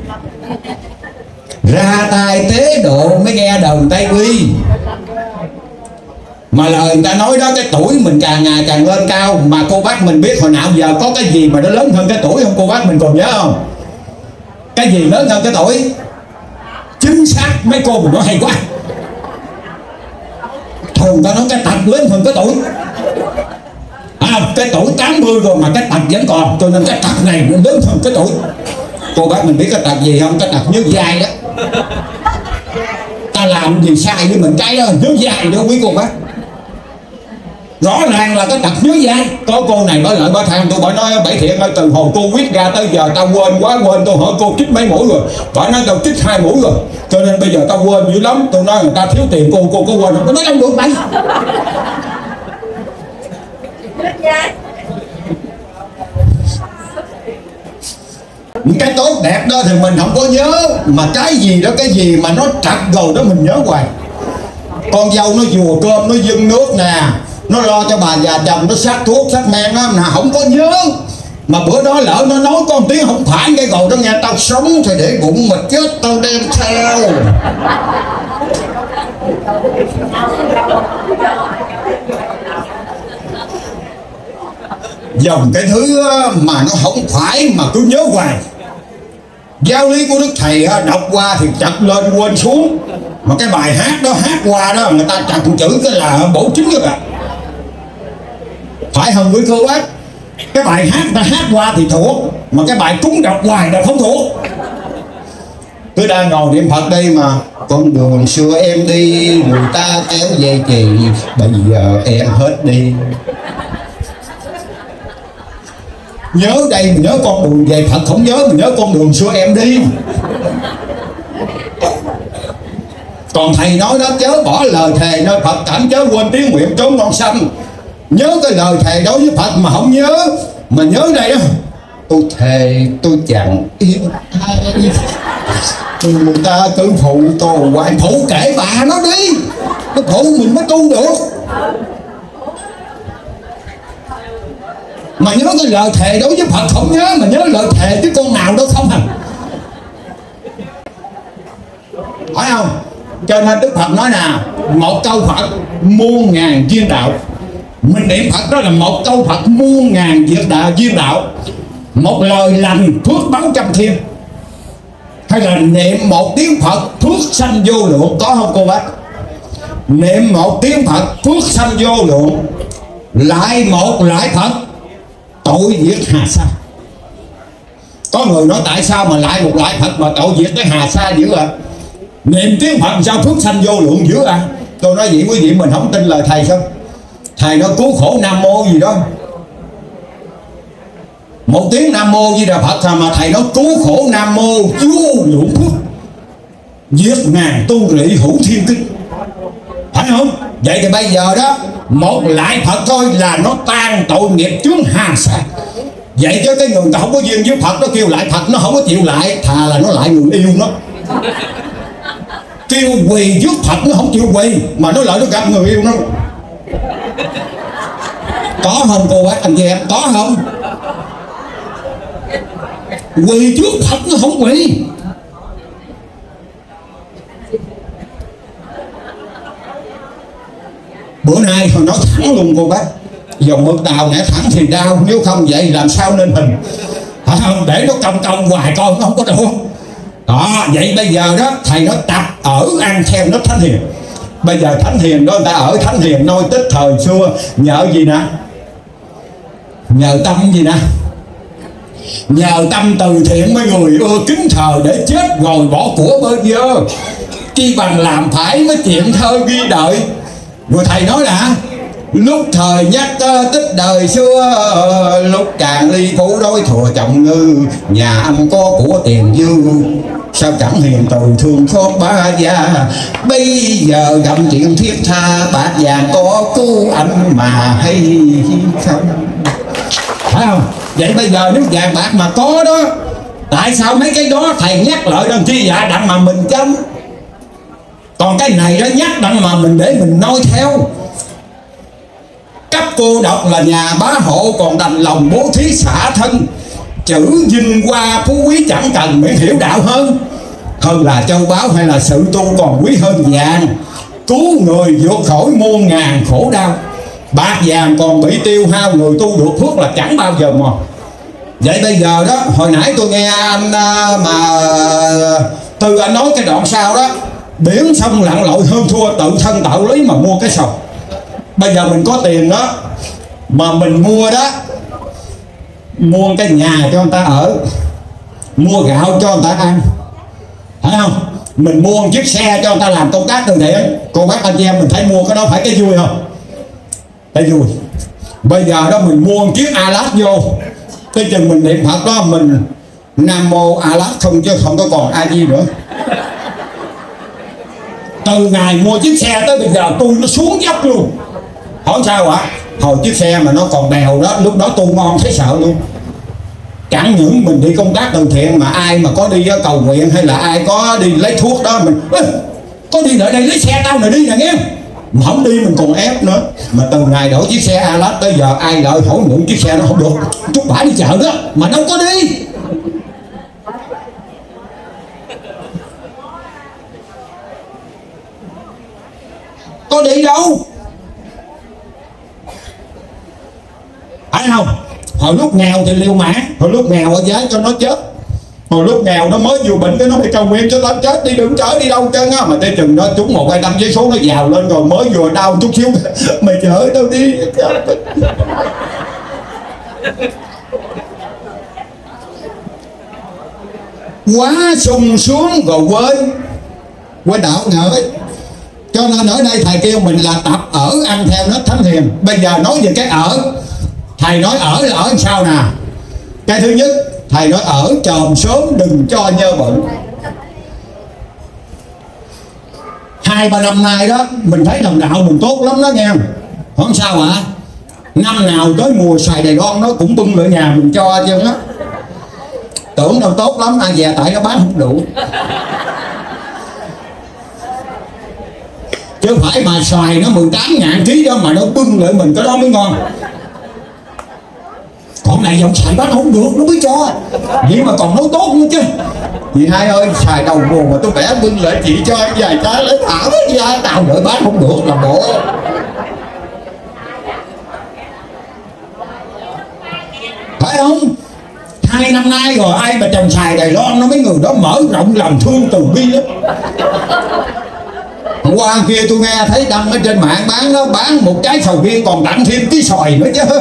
ra tay tế độ mới nghe đờn Tây Quy. Mà lời người ta nói đó, cái tuổi mình càng ngày càng lên cao. Mà cô bác mình biết hồi nào giờ có cái gì mà nó lớn hơn cái tuổi không? Cô bác mình còn nhớ không? Cái gì lớn hơn cái tuổi? Chính xác, mấy cô mình nói hay quá. Thường ta nói cái tật lớn hơn cái tuổi. À, cái tuổi tám mươi rồi mà cái tật vẫn còn, cho nên cái tật này nó lớn hơn cái tuổi. Cô bác mình biết cái tật gì không? Cái tật nhớ dai đó. Ta làm gì sai với mình cái đó nhớ dai đó quý cô bác. Rõ ràng là cái tật nhớ dai. Có cô này nói lại ba thằng tôi bởi nói Bảy Thiện ơi, từ hồi cô quýt ra tới giờ tao quên quá quên. Tôi hỏi cô chích mấy mũi rồi, phải nói tao chích hai mũi rồi, cho nên bây giờ tao quên dữ lắm. Tôi nói người ta thiếu tiền, cô cô có quên không? Tôi nói không được mày. Những cái tốt đẹp đó thì mình không có nhớ, mà cái gì đó cái gì mà nó trật rồi đó mình nhớ hoài. Con dâu nó vùa cơm, nó dưng nước nè, nó lo cho bà già chồng, nó sát thuốc sát men đó nè, không có nhớ. Mà bữa đó lỡ nó nói con tiếng không phải cái gầu đó nghe tao sống thì để bụng mà chết tao đem theo. Dòng cái thứ mà nó không phải mà cứ nhớ hoài. Giáo lý của Đức Thầy đọc qua thì chặt lên quên xuống. Mà cái bài hát đó hát qua đó người ta chặt chữ cái là bổ chính rồi ạ. Phải không quý cô bác? Cái bài hát ta hát qua thì thuộc, mà cái bài cúng đọc hoài là không thuộc. Tôi đang ngồi niệm Phật đây mà con đường xưa em đi, người ta kéo dây chì, bây giờ em hết đi. Nhớ đây mình nhớ con đường về Phật, không nhớ mình nhớ con đường xưa em đi. Còn thầy nói đó, chớ bỏ lời thề nơi Phật cảnh, chớ quên tiếng nguyện trốn non xanh. Nhớ cái lời thề đối với Phật mà không nhớ, mà nhớ đây đó, tôi thề tôi chẳng yêu ai. Người ta cứ phụ tôi hoài, phụ kể bà nó đi, nó phụ mình mới tu được. Mà nhớ cái lời thề đối với Phật không nhớ, mà nhớ lời thề với con nào đó không à. Phải không? Cho nên Đức Phật nói nè, một câu Phật muôn ngàn viên đạo. Mình niệm Phật đó là một câu Phật muôn ngàn việc đạo duyên đạo, một lời lành phước báo trăm thiên. Hay là niệm một tiếng Phật phước sanh vô lượng, có không cô bác? Niệm một tiếng Phật phước sanh vô lượng, lại một lại Phật tội diệt hà sa. Có người nói tại sao mà lại một lại Phật mà tội diệt tới hà sa dữ à? Niệm tiếng Phật sao phước sanh vô lượng dữ à? Tôi nói vậy quý vị mình không tin lời thầy sao? Thầy nói cứu khổ Nam Mô gì đó, một tiếng Nam Mô Di Đà Phật à, mà thầy nói cứu khổ Nam Mô vô lượng phước, giết ngàn tu rị hữu thiên kinh, phải không? Vậy thì bây giờ đó một lại Phật thôi là nó tan tội nghiệp chướng hà sa. Vậy chứ cái người ta không có duyên với Phật nó kêu lại Phật nó không có chịu lại, thà là nó lại người yêu nó. Kêu quỳ trước Phật nó không chịu quỳ, mà nó lại nó gặp người yêu nó. Có không cô bác anh chị em? Có không? Quỳ trước Phật nó không quỳ. Bữa nay hồi nói thẳng luôn cô bác, dòng mực đào nẻ thẳng thì đau, nếu không vậy làm sao nên hình, phải không? Để nó cong cong hoài con nó không có được. Đó, vậy bây giờ đó thầy nó tập ở ăn theo nó Thánh Hiền. Bây giờ Thánh Hiền đó người ta ở Thánh Hiền nói tích thời xưa nhờ gì nè? Nhờ tâm gì nè? Nhờ tâm từ thiện mấy người ưa kính thờ để chết rồi bỏ của bơ vơ, chi bằng làm phải mấy chuyện thơ ghi đợi. Rồi thầy nói là lúc thời nhắc tích đời xưa, lúc chàng ly phủ đối thừa trọng ngư, nhà anh có của tiền dư, sao chẳng hiền từ thương xót ba gia. Bây giờ gặp chuyện thiết tha, bạc vàng có cứu anh mà hay không? Phải không? Vậy bây giờ nếu vàng bạc mà có đó, tại sao mấy cái đó thầy nhắc lại đằng chi dạ đặng mà mình chấm? Còn cái này đó nhắc đặng mà mình để mình noi theo. Cấp cô độc là nhà bá hộ, còn đành lòng bố thí xả thân. Chữ vinh hoa phú quý chẳng cần miễn hiểu đạo hơn. Hơn là châu báu hay là sự tu còn quý hơn vàng. Cứu người vượt khỏi muôn ngàn khổ đau. Bạc vàng còn bị tiêu hao, người tu được phước là chẳng bao giờ mà. Vậy bây giờ đó, hồi nãy tôi nghe anh mà Từ anh nói cái đoạn sau đó, biển sông lặn lội hơn thua, tự thân tạo lý mà mua cái sầu. Bây giờ mình có tiền đó mà mình mua đó, mua cái nhà cho người ta ở, mua gạo cho người ta ăn, phải không? Mình mua một chiếc xe cho người ta làm công tác từ thiện. Cô bác anh chị em mình thấy mua cái đó phải cái vui không? Cái vui. Bây giờ đó mình mua một chiếc Alat vô, cái chừng mình niệm Phật đó mình Nam Mô Alat không, chứ không có còn ai gì nữa. Từ ngày mua chiếc xe tới bây giờ tôi nó xuống dốc luôn. Hỏi sao ạ? Hồi chiếc xe mà nó còn bèo đó, lúc đó tôi ngon thấy sợ luôn. Chẳng những mình đi công tác từ thiện mà ai mà có đi cầu nguyện hay là ai có đi lấy thuốc đó mình ê, có đi lại đây lấy xe tao này đi nè nghe. Mà không đi mình còn ép nữa. Mà từ ngày đổi chiếc xe Alat tới giờ ai đợi hỏi mượn chiếc xe nó không được. Chút bả đi chợ đó mà đâu có đi. Có đi đâu. Phải không? Hồi lúc nghèo thì liều mạng, hồi lúc nghèo ở giá cho nó chết. Hồi lúc nghèo nó mới vừa bệnh cái nó bị cầu nguyện cho nó chết đi, đừng chở đi đâu trơn á. Mà tới chừng nó trúng một hai trăm giấy số nó giàu lên rồi, mới vừa đau chút xíu mày chở tao đi. Quá sung sướng rồi quên quên đạo ngợi. Cho nên ở đây thầy kêu mình là tập ở ăn theo nó Thánh Hiền. Bây giờ nói về cái ở, thầy nói ở là ở sao nè? Cái thứ nhất thầy nói ở chòm sớm đừng cho nhơ bẩn. Hai ba năm nay đó mình thấy đồng đạo mình tốt lắm đó nghe. Không sao ạ? Năm nào tới mùa xoài Đài Loan nó cũng bưng lại nhà mình cho chứ á. Tưởng đâu tốt lắm, ai về tại nó bán không đủ. Chứ phải mà xoài nó mười tám ngàn ký đó mà nó bưng lại mình cái đó mới ngon. Còn này dòng xoài bán không được nó mới cho. Vậy mà còn nấu tốt nữa chứ. Chị hai ơi, xài đầu mùa mà tôi bẻ bưng lại chị cho anh vài trái lấy thả với da tao đợi bán không được là bộ. phải không? Hai năm nay rồi ai mà trồng xài Đài Loan nó mấy người đó mở rộng lòng thương từ bi lắm. Hôm qua kia tôi nghe thấy đăng ở trên mạng bán nó bán một trái sầu riêng còn tặng thêm cái xoài nữa chứ.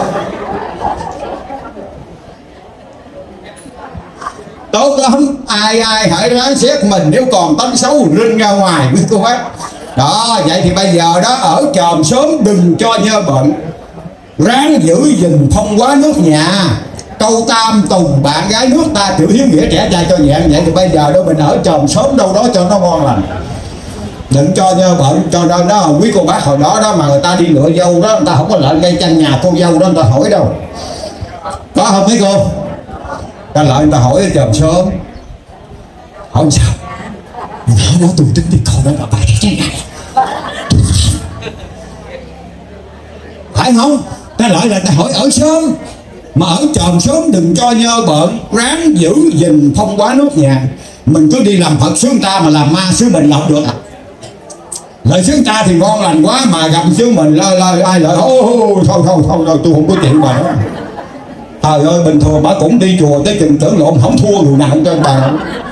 Tốt lắm, ai ai hãy ráng xét mình nếu còn tánh xấu rinh ra ngoài với cô bác. Đó, vậy thì bây giờ đó ở chòm sớm đừng cho nhơ bệnh, ráng giữ gìn phong hóa nước nhà. Câu tam tùng bạn gái nước ta chịu hiếu nghĩa trẻ trai cho nhẹ. Vậy thì bây giờ đó mình ở chòm sớm đâu đó cho nó ngon lành, đừng cho nhơ bệnh. Cho nên đó quý cô bác hồi đó đó mà người ta đi lựa dâu đó, người ta không có lợn cây chanh nhà cô dâu đó người ta hỏi đâu, có không mấy cô? Ta lại người ta hỏi ở chòm sớm, hỏi sao? Nó nói tôi tính đi coi đó là bà cái này, phải không? Ta lại là ta hỏi ở sớm, mà ở chòm sớm đừng cho nhơ bệnh, ráng giữ gìn phong hóa nước nhà. Mình cứ đi làm Phật xướng ta mà làm ma xứ mình lọc được à? Lời xướng ta thì ngon lành quá mà gặp xứ mình lời lời ai lợi ô thôi thôi thôi thôi tôi không có chuyện bà đó. Trời ơi bình thường bà cũng đi chùa tới chừng tưởng lộn không thua người nào cho bà.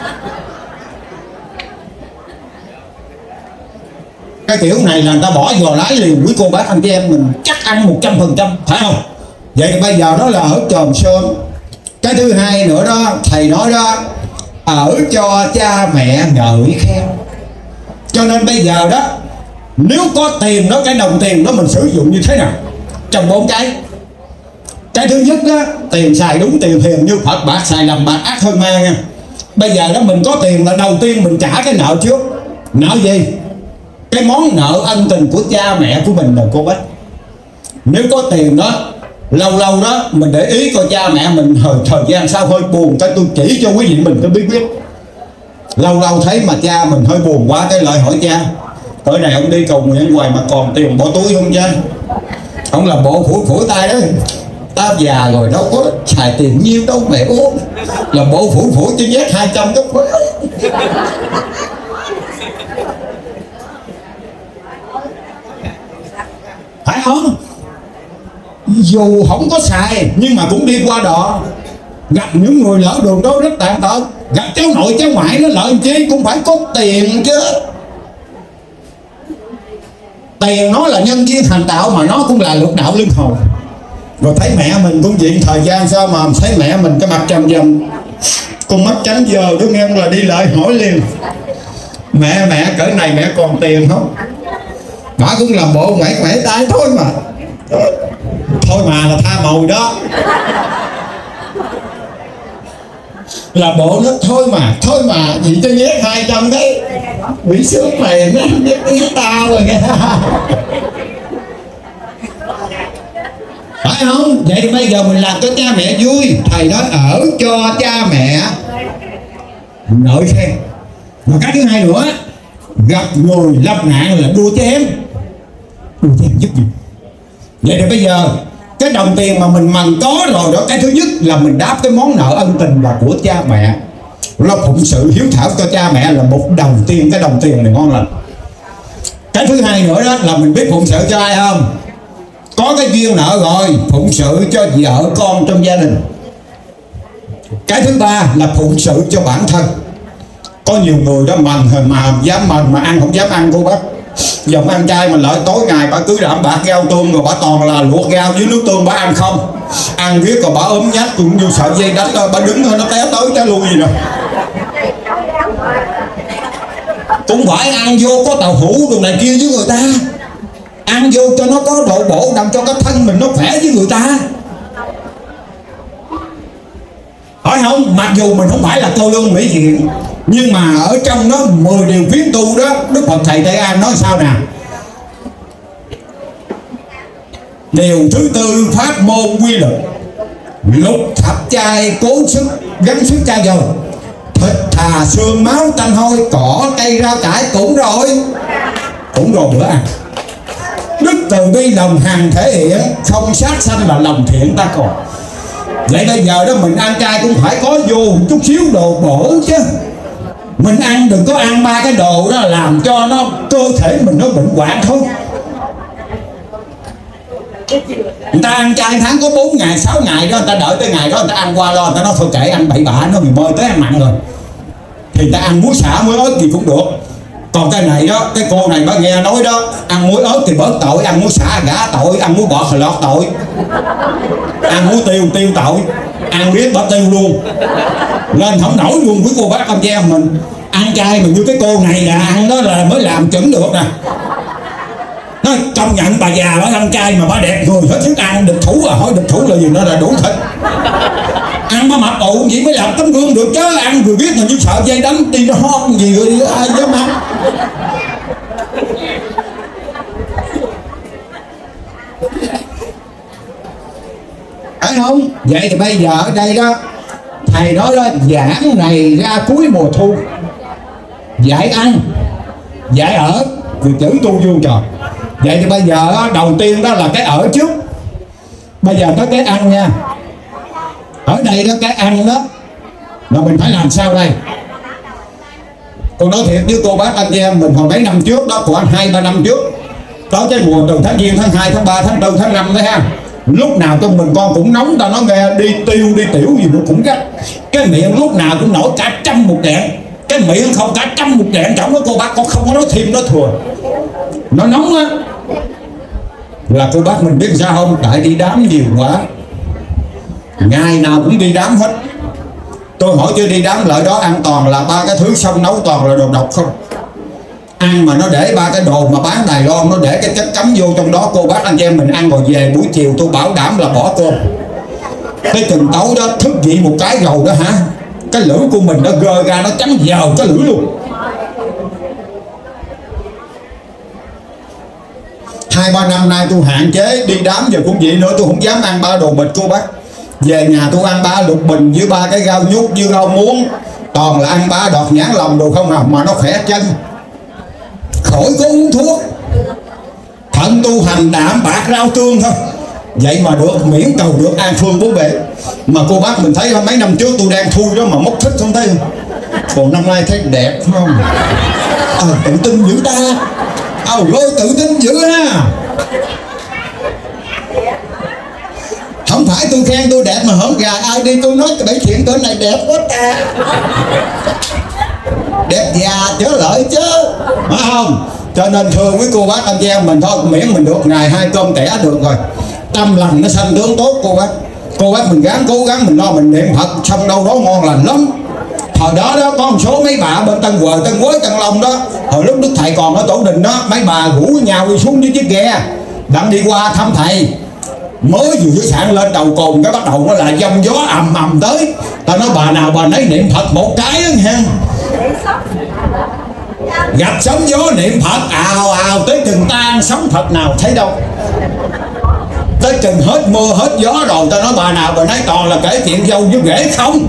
Cái kiểu này là người ta bỏ giò lái liền quý cô bác anh chị em mình chắc ăn một trăm phần trăm, phải không? Vậy thì bây giờ đó là ở chòm sớm. Cái thứ hai nữa đó thầy nói đó, ở cho cha mẹ ngợi khen. Cho nên bây giờ đó nếu có tiền đó, cái đồng tiền đó mình sử dụng như thế nào? Trong bốn cái. Cái thứ nhất đó, tiền xài đúng tiền hiền như Phật, bạc xài làm bạc ác hơn ma nha. Bây giờ đó mình có tiền là đầu tiên mình trả cái nợ trước. Nợ gì? Cái món nợ ân tình của cha mẹ của mình là cô bác. Nếu có tiền đó, lâu lâu đó mình để ý coi cha mẹ mình thời, thời gian sau hơi buồn, cái tôi chỉ cho quý vị mình có biết biết. Lâu lâu thấy mà cha mình hơi buồn quá, cái lời hỏi cha, tới này ông đi cầu nguyện hoài mà còn tiền bỏ túi không cha? Ông là bộ phủi phủi tay đó, ta già rồi đâu có xài tiền nhiêu đâu mẹ uống, là bộ phủi phủi cho nhét hai trăm đó. Phải không? Dù không có xài nhưng mà cũng đi qua đó, gặp những người lỡ đường đó rất tàn tật, gặp cháu nội cháu ngoại nó lỡ chi cũng phải có tiền chứ. Tiền nó là nhân viên thành tạo mà nó cũng là lục đạo lương hồn. Rồi thấy mẹ mình cũng vậy, thời gian sao mà thấy mẹ mình cái mặt trầm trầm, con mắt trắng giờ đó nghe là đi lại hỏi liền, mẹ mẹ cỡ này mẹ còn tiền không? Bà cũng làm bộ ngoảy ngoảy tay thôi mà, thôi mà là tha màu đó, là bộ nó thôi mà thôi mà gì cho nhét hai trăm đấy, bị sướng mày nó nhét biết tao rồi nghe. Phải không? Vậy thì bây giờ mình làm cho cha mẹ vui. Thầy nói ở cho cha mẹ ngợi khen. Và cái thứ hai nữa, gặp người lâm nạn là đua chém, đua chém giúp gì. Vậy thì bây giờ cái đồng tiền mà mình mần có rồi đó, cái thứ nhất là mình đáp cái món nợ ân tình là của cha mẹ, lo phụng sự hiếu thảo cho cha mẹ là một đồng tiền, cái đồng tiền này ngon lành. Cái thứ hai nữa đó là mình biết phụng sự cho ai không? Có cái duyên nợ rồi phụng sự cho vợ con trong gia đình. Cái thứ ba là phụng sự cho bản thân. Có nhiều người đó mần mà dám mần mà ăn không dám ăn cô bác. Dòng ăn chay mà lợi tối ngày bà cứ đạm bạc rau tôm rồi bà toàn là luộc rau với nước tương bà ăn không. Ăn riết rồi bà ốm nhát cũng như sợi dây đánh bà đứng thôi nó té tới té lui gì nè. Cũng phải ăn vô có tàu hũ đồ này kia với người ta, ăn vô cho nó có độ bổ làm cho cái thân mình nó khỏe với người ta, phải không? Mặc dù mình không phải là cô lương mỹ diện, nhưng mà ở trong nó mười điều khuyến tu đó, Đức Phật Thầy Tây An nói sao nè? Điều thứ tư pháp môn quy lực, lục thập trai cố sức gắng sức cha dầu, thịt thà xương máu tanh hôi, cỏ cây rau cải cũng rồi, cũng rồi bữa ăn. Đức từ bi lòng hằng thể hiện, không sát sanh là lòng thiện ta còn. Vậy bây giờ đó mình ăn chay cũng phải có vô chút xíu đồ bổ chứ. Mình ăn đừng có ăn ba cái đồ đó làm cho nó cơ thể mình nó bệnh hoạn thôi. Người ta ăn chay tháng có bốn ngày sáu ngày đó, người ta đợi tới ngày đó người ta ăn qua lo, người ta nói thôi kệ ăn bậy bạ nó, mình bơi tới ăn mặn rồi thì người ta ăn muối xả muối ớt gì cũng được. Còn cái này đó, cái cô này bà nghe nói đó, ăn muối ớt thì bớt tội, ăn muối xả gã tội, ăn muối bọt thì lọt tội, ăn muối tiêu tiêu tội, ăn biết bỏ tiêu luôn. Nên không nổi luôn với cô bác ông chị em mình. Ăn chay mà như cái cô này là ăn đó là mới làm chuẩn được nè. Nói công nhận bà già bà ăn chay mà bà đẹp người hết sức ăn. Địch thủ à, hỏi địch thủ là gì, nó là đủ thịt. Ăn bà mập ụ vậy mới làm tấm gương được chứ. Ăn vừa biết là như sợ dây đánh đi nó hót gì rồi ai dám ăn. Phải không? Vậy thì bây giờ ở đây đó thầy nói đó, giảng này ra cuối mùa thu, dạy ăn dạy ở vì chữ tu vô trời. Vậy thì bây giờ đó, đầu tiên đó là cái ở trước, bây giờ tới cái ăn nha. Ở đây đó cái ăn đó là mình phải làm sao đây? Tôi nói thiệt với cô bác anh chị em mình, hồi mấy năm trước đó, khoảng hai ba năm trước, tới cái mùa từ tháng giêng tháng hai tháng ba tháng tư tháng năm đấy ha, lúc nào tôi mình con cũng nóng, ta nói nghe đi tiêu đi tiểu gì nó cũng gắt. Cái miệng lúc nào cũng nổi cả trăm một đạn, cái miệng không cả trăm một đạn trọng đó cô bác, con không có nói thêm nó thừa, nó nóng á. Là cô bác mình biết sao không? Tại đi đám nhiều quá, ngày nào cũng đi đám hết. Tôi hỏi chứ đi đám lại đó ăn toàn là ba cái thứ xong nấu toàn là đồ độc không? Ăn mà nó để ba cái đồ mà bán Đài Loan, nó để cái chất cấm vô trong đó, cô bác anh em mình ăn rồi về buổi chiều tôi bảo đảm là bỏ cơm. Cái chừng tối đó thức dậy một cái rồi đó hả, cái lưỡi của mình nó gơ ra, nó trắng giờ cái lưỡi luôn. Hai ba năm nay tôi hạn chế đi đám, giờ cũng vậy nữa, tôi không dám ăn ba đồ bịch cô bác. Về nhà tôi ăn ba lục bình với ba cái rau nhút với rau muống, toàn là ăn ba đọt nhãn lòng đồ không à, mà nó khỏe chân, khỏi có uống thuốc. Thận tu hành đạm bạc rau tương thôi, vậy mà được, miễn cầu được an phương bố bề. Mà cô bác mình thấy mấy năm trước tôi đang thui đó mà mốc thích không thấy không? Còn năm nay thấy đẹp không? À, tự tin dữ ta. À, lôi tự tin dữ ha. Không phải tôi khen tôi đẹp mà hổng gà ai đi tôi nói cái bảy thiện tên này đẹp quá ta. Đẹp già trở lợi chứ, phải không? Cho nên thương với cô bác anh chị em mình thôi, miễn mình được ngày hai cơm tẻ được rồi, tâm lành nó sanh tướng tốt cô bác. Cô bác mình gắng cố gắng mình lo mình niệm Phật xong đâu đó ngon lành lắm. Hồi đó đó có một số mấy bà bên Tân Quờ, Tân Quới, Tân Long đó, hồi lúc Đức Thầy còn ở Tổ Đình đó, mấy bà rủ nhau đi xuống dưới chiếc ghe đặng đi qua thăm thầy. Mới vừa dưới sạn lên đầu cồn cái bắt đầu nó là giông gió ầm ầm tới. Ta nói bà nào bà nấy niệm Phật một cái đó nha. Gặp sóng gió niệm Phật ào ào tới chừng tan sóng Phật nào thấy đâu. Tới chừng hết mưa hết gió rồi ta nói bà nào bà nấy toàn là kể chuyện dâu với rể không.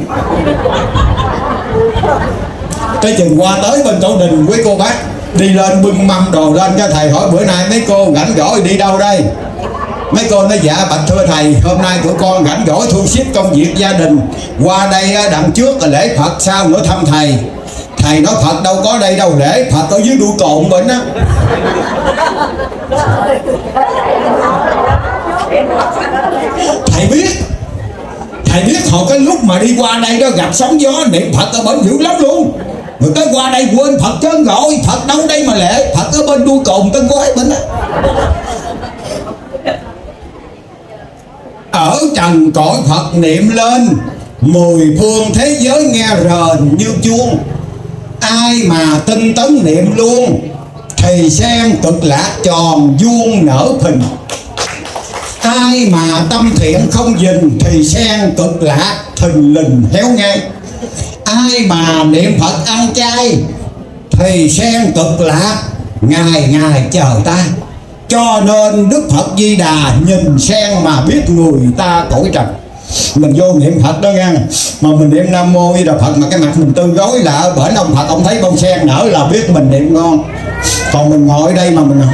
Tới chừng qua tới bên Tổ Đình với cô bác đi lên bưng mâm đồ lên cho thầy, hỏi bữa nay mấy cô rảnh rỗi đi đâu đây? Mấy cô nói dạ bạch thưa thầy, hôm nay tụi con rảnh rỗi thu xếp công việc gia đình, qua đây đằng trước là lễ Phật, sau nữa thăm thầy. Thầy nói Phật đâu có đây đâu, lễ Phật ở dưới đuôi cồn bên á. Thầy biết, thầy biết hồi cái lúc mà đi qua đây đó gặp sóng gió niệm Phật ở bên dữ lắm luôn. Người tới qua đây quên Phật trơn rồi, Phật đâu đây mà lễ Phật ở bên đuôi cồn Tân Quới bên á. Ở trần cõi Phật niệm lên, mười phương thế giới nghe rền như chuông. Ai mà tinh tấn niệm luôn, thì sen cực lạc tròn vuông nở phình. Ai mà tâm thiện không dình, thì sen cực lạc thình lình héo ngay. Ai mà niệm Phật ăn chay, thì sen cực lạc ngày ngày chờ ta. Cho nên Đức Phật Di Đà nhìn sen mà biết người ta cõi trần. Mình vô niệm Phật đó nha, mà mình niệm Nam Mô Di Đà Phật mà cái mặt mình tư gối là ở bển ông Phật ông thấy bông sen nở là biết mình niệm ngon. Còn mình ngồi đây mà mình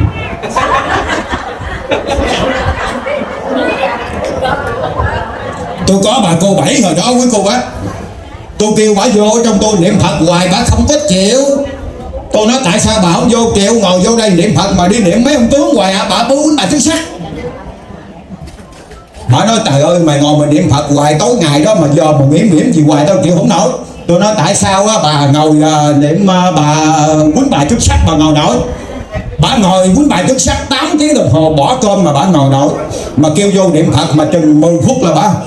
tôi có bà cô Bảy hồi đó với cô bác, tôi kêu bà vô trong tôi niệm Phật hoài bà không có chịu. Tôi nói tại sao bà không vô chịu, ngồi vô đây niệm Phật mà đi niệm mấy ông tướng hoài hả? Bà bú bà thức sắc. Bà nói trời ơi mày ngồi mình niệm Phật hoài tối ngày đó mà giờ mà miễn miễn gì hoài tao chịu không nổi. Tôi nói tại sao á bà ngồi uh, niệm uh, bà quýnh bài chức sắc bà ngồi nổi. Bà ngồi quýnh bài chức sắc tám tiếng đồng hồ bỏ cơm mà bà ngồi nổi. Mà kêu vô niệm Phật mà chừng mười phút là bà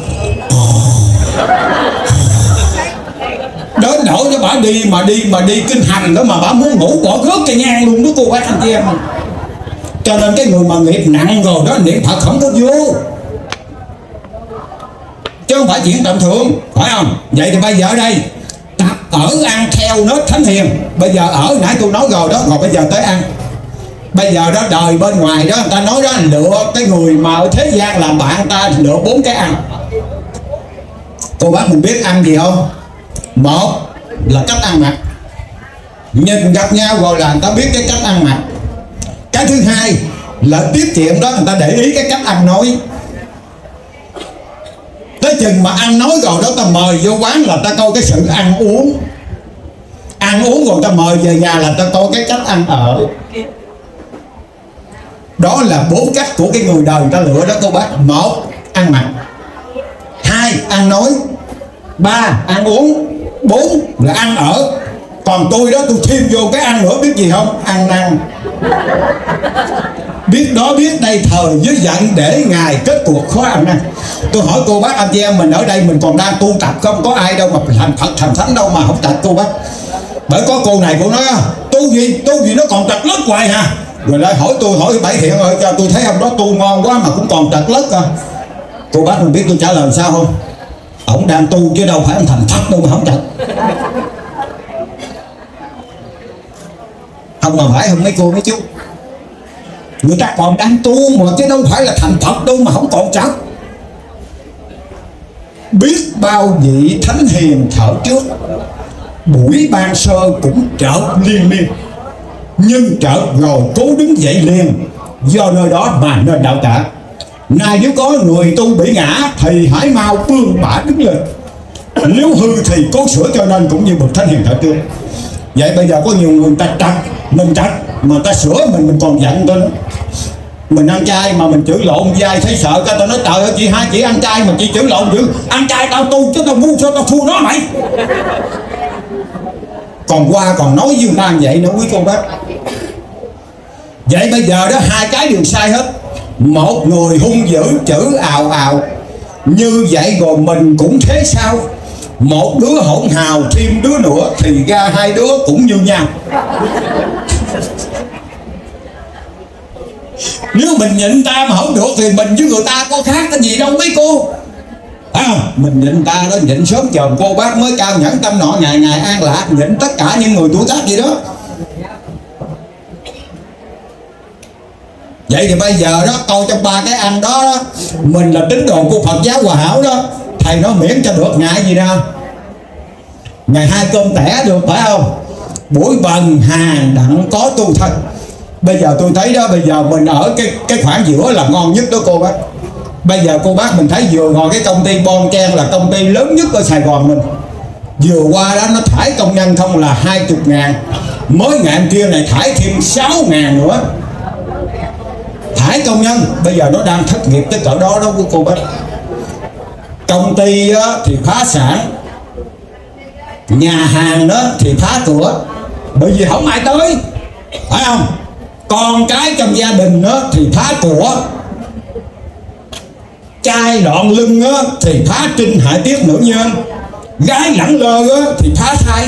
đến nỗi cho bà đi mà đi mà đi kinh hành đó mà bà muốn ngủ bỏ rớt cây nhang luôn đó cô bác anh chị em. Cho nên cái người mà nghiệp nặng rồi đó niệm Phật không có vô, chứ không phải chuyện tầm thường, phải không? Vậy thì bây giờ ở đây tập ở ăn theo nết thánh hiền. Bây giờ ở nãy tôi nói rồi đó, rồi bây giờ tới ăn. Bây giờ đó đời bên ngoài đó người ta nói đó lựa cái người mà ở thế gian làm bạn ta lựa bốn cái ăn. Cô bác mình biết ăn gì không? Một là cách ăn mặc, nhìn gặp nhau rồi là người ta biết cái cách ăn mặc. Cái thứ hai là tiết kiệm đó, người ta để ý cái cách ăn nói. Tới chừng mà ăn nói rồi đó ta mời vô quán là ta coi cái sự ăn uống. Ăn uống rồi ta mời về nhà là ta coi cái cách ăn ở. Đó là bốn cách của cái người đời người ta lựa đó cô bác. Một, ăn mặc. Hai, ăn nói. Ba, ăn uống. Bốn là ăn ở. Còn tôi đó tôi thêm vô cái ăn nữa biết gì không? Ăn năn. Biết đó biết đây thời với giận để ngày kết cuộc khó ăn năn. Tôi hỏi cô bác anh chị em mình ở đây mình còn đang tu tập không? Có ai đâu mà thành Phật thành thánh đâu mà không tập cô bác. Bởi có cô này cô nói tu gì tu gì nó còn trật lất hoài hả? Rồi lại hỏi tôi hỏi Bảy Thiện ơi cho tôi thấy ông đó tu ngon quá mà cũng còn trật lất à. Cô bác mình biết tôi trả lời sao không? Ông đang tu chứ đâu phải ông thành Phật đâu mà không trật. Không mà phải không mấy cô mấy chú, người ta còn đang tu mà chứ đâu phải là thành Phật đâu mà không còn trật. Biết bao vị thánh hiền thở trước buổi ban sơ cũng chợt liên miên, nhưng chợt rồi cố đứng dậy liền, do nơi đó mà nên đạo trả. Nay nếu có người tu bị ngã thì hãy mau bươn bả đứng lên, nếu hư thì cố sửa, cho nên cũng như bậc thánh hiền thở trước. Vậy bây giờ có nhiều người ta trật, mình trật mà ta sửa mình mình còn giận tôi. Mình ăn chay mà mình chửi lộn dai thấy sợ, cái tao nói trời ơi chị hai chị ăn chay mà chị chửi lộn dữ. Ăn chay tao tu chứ tao ngu sao tao thua nó mày. Còn qua còn nói với người ta vậy nữa quý cô bác. Vậy bây giờ đó hai cái đều sai hết. Một người hung dữ chửi ào ào như vậy rồi mình cũng thế sao? Một đứa hỗn hào thêm đứa nữa thì ra hai đứa cũng như nhau. Nếu mình nhịn ta mà không được thì mình với người ta có khác cái gì đâu mấy cô. À, mình nhịn ta đó, nhịn sớm chồng cô bác mới cao nhẫn tâm nọ, ngày ngày an lạc, nhịn tất cả những người tuổi tác gì đó. Vậy thì bây giờ đó coi trong ba cái ăn đó, đó mình là tín đồ của Phật giáo Hòa Hảo đó, thầy nói miễn cho được ngại gì đâu. Ngày hai cơm tẻ được phải không? Buổi bần hàng đặng có tu thân. Bây giờ tôi thấy đó, bây giờ mình ở cái cái khoảng giữa là ngon nhất đó cô bác. Bây giờ cô bác mình thấy vừa ngồi cái công ty Bon Chen là công ty lớn nhất ở Sài Gòn mình, vừa qua đó nó thải công nhân không là hai mươi ngàn, mới ngày kia này thải thêm sáu ngàn nữa. Thải công nhân bây giờ nó đang thất nghiệp tới cỡ đó đó của cô bác. Công ty đó thì phá sản, nhà hàng đó thì phá cửa, bởi vì không ai tới, phải không? Con cái trong gia đình đó thì phá của, trai loạn lưng á thì phá trinh hại tiết nữ nhân, gái lẳng lơ á thì phá thai.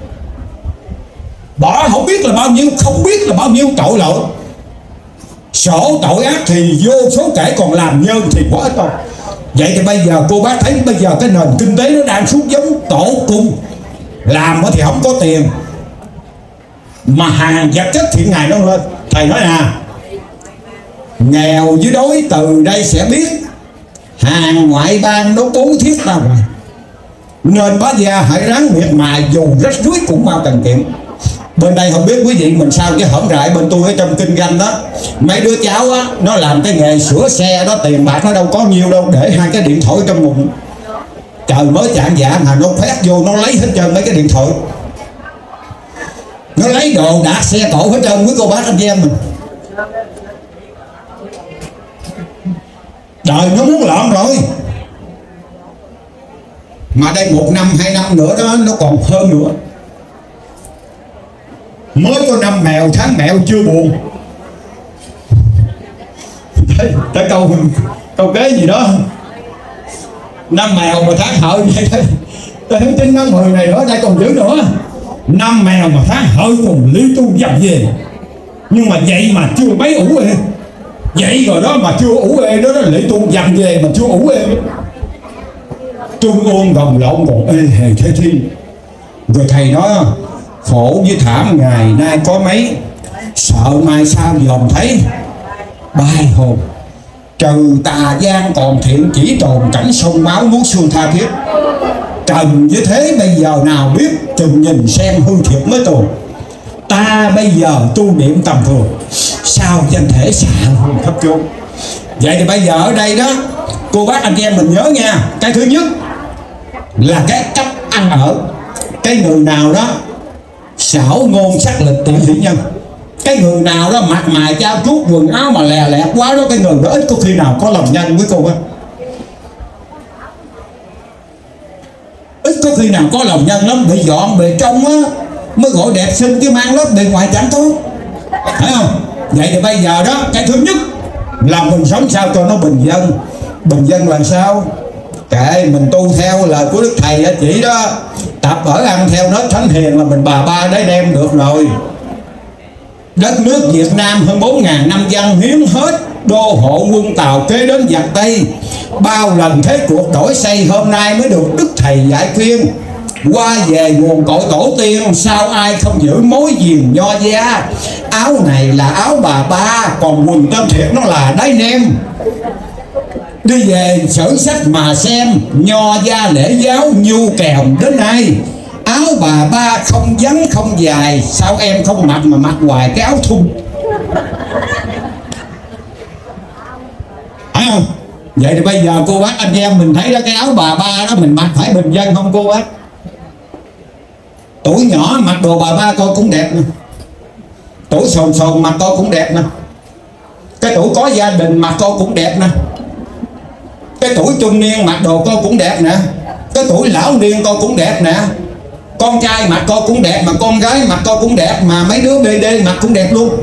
Bỏ không biết là bao nhiêu, không biết là bao nhiêu tội lỗi. Sổ tội ác thì vô số kể, còn làm nhân thì quá ít đâu. Vậy thì bây giờ cô bác thấy bây giờ cái nền kinh tế nó đang sút giống tổ cung. Làm thì không có tiền, mà hàng vật chất thì ngày nó lên. Thầy nói nè, nghèo với đói từ đây sẽ biết, hàng ngoại bang nó bố thiết ta rồi. Nên bá gia hãy ráng miệt mài, dù rách rưới cũng mau cần kiệm. Bên đây không biết quý vị mình sao, chứ hổng rại bên tôi ở trong kinh doanh đó, mấy đứa cháu á nó làm cái nghề sửa xe đó, tiền bạc nó đâu có nhiều đâu, để hai cái điện thoại trong bụng. Trời mới chạng vạng mà nó phét vô nó lấy hết trơn mấy cái điện thoại, nó lấy đồ đạc xe cộ hết trơn quý cô bác anh chị em mình. Trời nó muốn loạn rồi. Mà đây một năm hai năm nữa đó nó còn hơn nữa. Mới có năm mèo tháng mèo chưa buồn. Tới câu câu kế gì đó, năm mèo mà tháng hợi vậy thôi. Tới tháng chín tháng mười này nữa đây còn dữ nữa. Năm mèo mà tháng hợi còn lý tu dập về. Nhưng mà vậy mà chưa mấy ủ ê. Vậy rồi đó mà chưa ủ ê đó, đó lý tu dập về mà chưa ủ ê. Trung ương đồng lộn còn ê hề thế thiên. Rồi thầy nói khổ với thảm ngày nay có mấy, sợ mai sao dòm thấy bài hồn. Trừ tà gian còn thiện chỉ tồn cảnh sông máu nuốt xương tha thiết. Trần với thế bây giờ nào biết, chừng nhìn xem hư thiệt mới tồn. Ta bây giờ tu niệm tầm thường, sao danh thể xạ hương khắp chốn. Vậy thì bây giờ ở đây đó, cô bác anh chị em mình nhớ nha. Cái thứ nhất là cái cách ăn ở. Cái người nào đó xảo ngôn sắc lịch tiểu thị nhân, cái người nào đó mặt mày trao chuốt, quần áo mà lè lẹt quá đó, cái người đó ít có khi nào có lòng nhân với cô á. Ít có khi nào có lòng nhân lắm. Bị dọn bề trong á mới gọi đẹp xinh, chứ mang lớp bề ngoài chẳng tốt, thấy không? Vậy thì bây giờ đó, cái thứ nhất là mình sống sao cho nó bình dân. Bình dân là sao? Kệ mình tu theo lời của Đức Thầy chỉ đó, tập ở ăn theo nết thánh hiền là mình bà ba đấy đem được rồi. Đất nước Việt Nam hơn bốn ngàn năm văn hiến hết, đô hộ quân Tàu kế đến giặc Tây. Bao lần thế cuộc đổi xây, hôm nay mới được Đức Thầy giải khuyên. Qua về nguồn cội tổ tiên, sao ai không giữ mối diền nho gia. Áo này là áo bà ba, còn quần tên thiệt nó là đáy nem. Đi về sử sách mà xem, nho gia lễ giáo nhu kèo đến nay. Áo bà ba không vắn không dài, sao em không mặc mà mặc hoài cái áo thun, phải không? Vậy thì bây giờ cô bác anh em mình thấy đó, cái áo bà ba đó mình mặc phải bình dân không cô bác? Tuổi nhỏ mặc đồ bà ba coi cũng đẹp nè, tuổi sồn sồn mặc coi cũng đẹp nè, cái tuổi có gia đình mặc coi cũng đẹp nè, cái tuổi trung niên mặc đồ coi cũng đẹp nè, cái tuổi lão niên coi cũng đẹp nè. Con trai mặc coi cũng đẹp, mà con gái mặc coi cũng đẹp, mà mấy đứa bê đê mặc cũng đẹp luôn.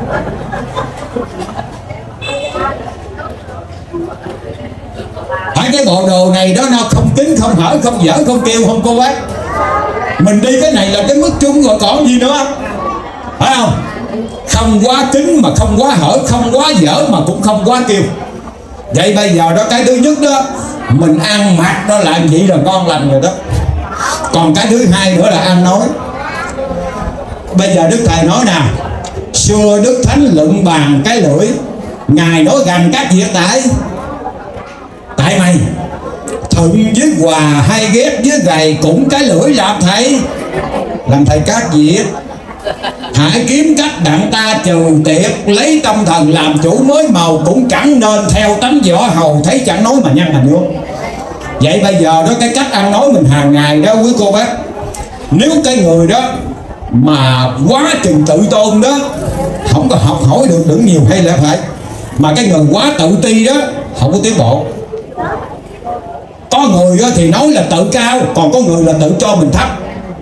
Phải cái bộ đồ này đó nó không kín, không hở, không dở, không kêu không cô bác? Mình đi cái này là cái mức chung rồi còn gì nữa, phải không? Không quá kín mà không quá hở, không quá dở mà cũng không quá kêu. Vậy bây giờ đó, cái thứ nhất đó, mình ăn mặc đó làm gì là ngon lành rồi đó. Còn cái thứ hai nữa là ăn nói. Bây giờ Đức Thầy nói nè, xưa Đức Thánh luận bàn cái lưỡi, Ngài nói rằng các việc tại tại mày. Thuận với hòa hay ghét với gầy cũng cái lưỡi làm thầy. Làm thầy các việc. Hãy kiếm cách đặng ta trừ tiệt, lấy tâm thần làm chủ mới màu, cũng chẳng nên theo tánh võ hầu, thấy chẳng nói mà nhăn mà vô. Vậy bây giờ đó, cái cách ăn nói mình hàng ngày đó quý cô bác, nếu cái người đó mà quá chừng tự tôn đó, không có học hỏi được đừng nhiều hay là phải. Mà cái người quá tự ti đó không có tiến bộ. Có người đó thì nói là tự cao, còn có người là tự cho mình thấp.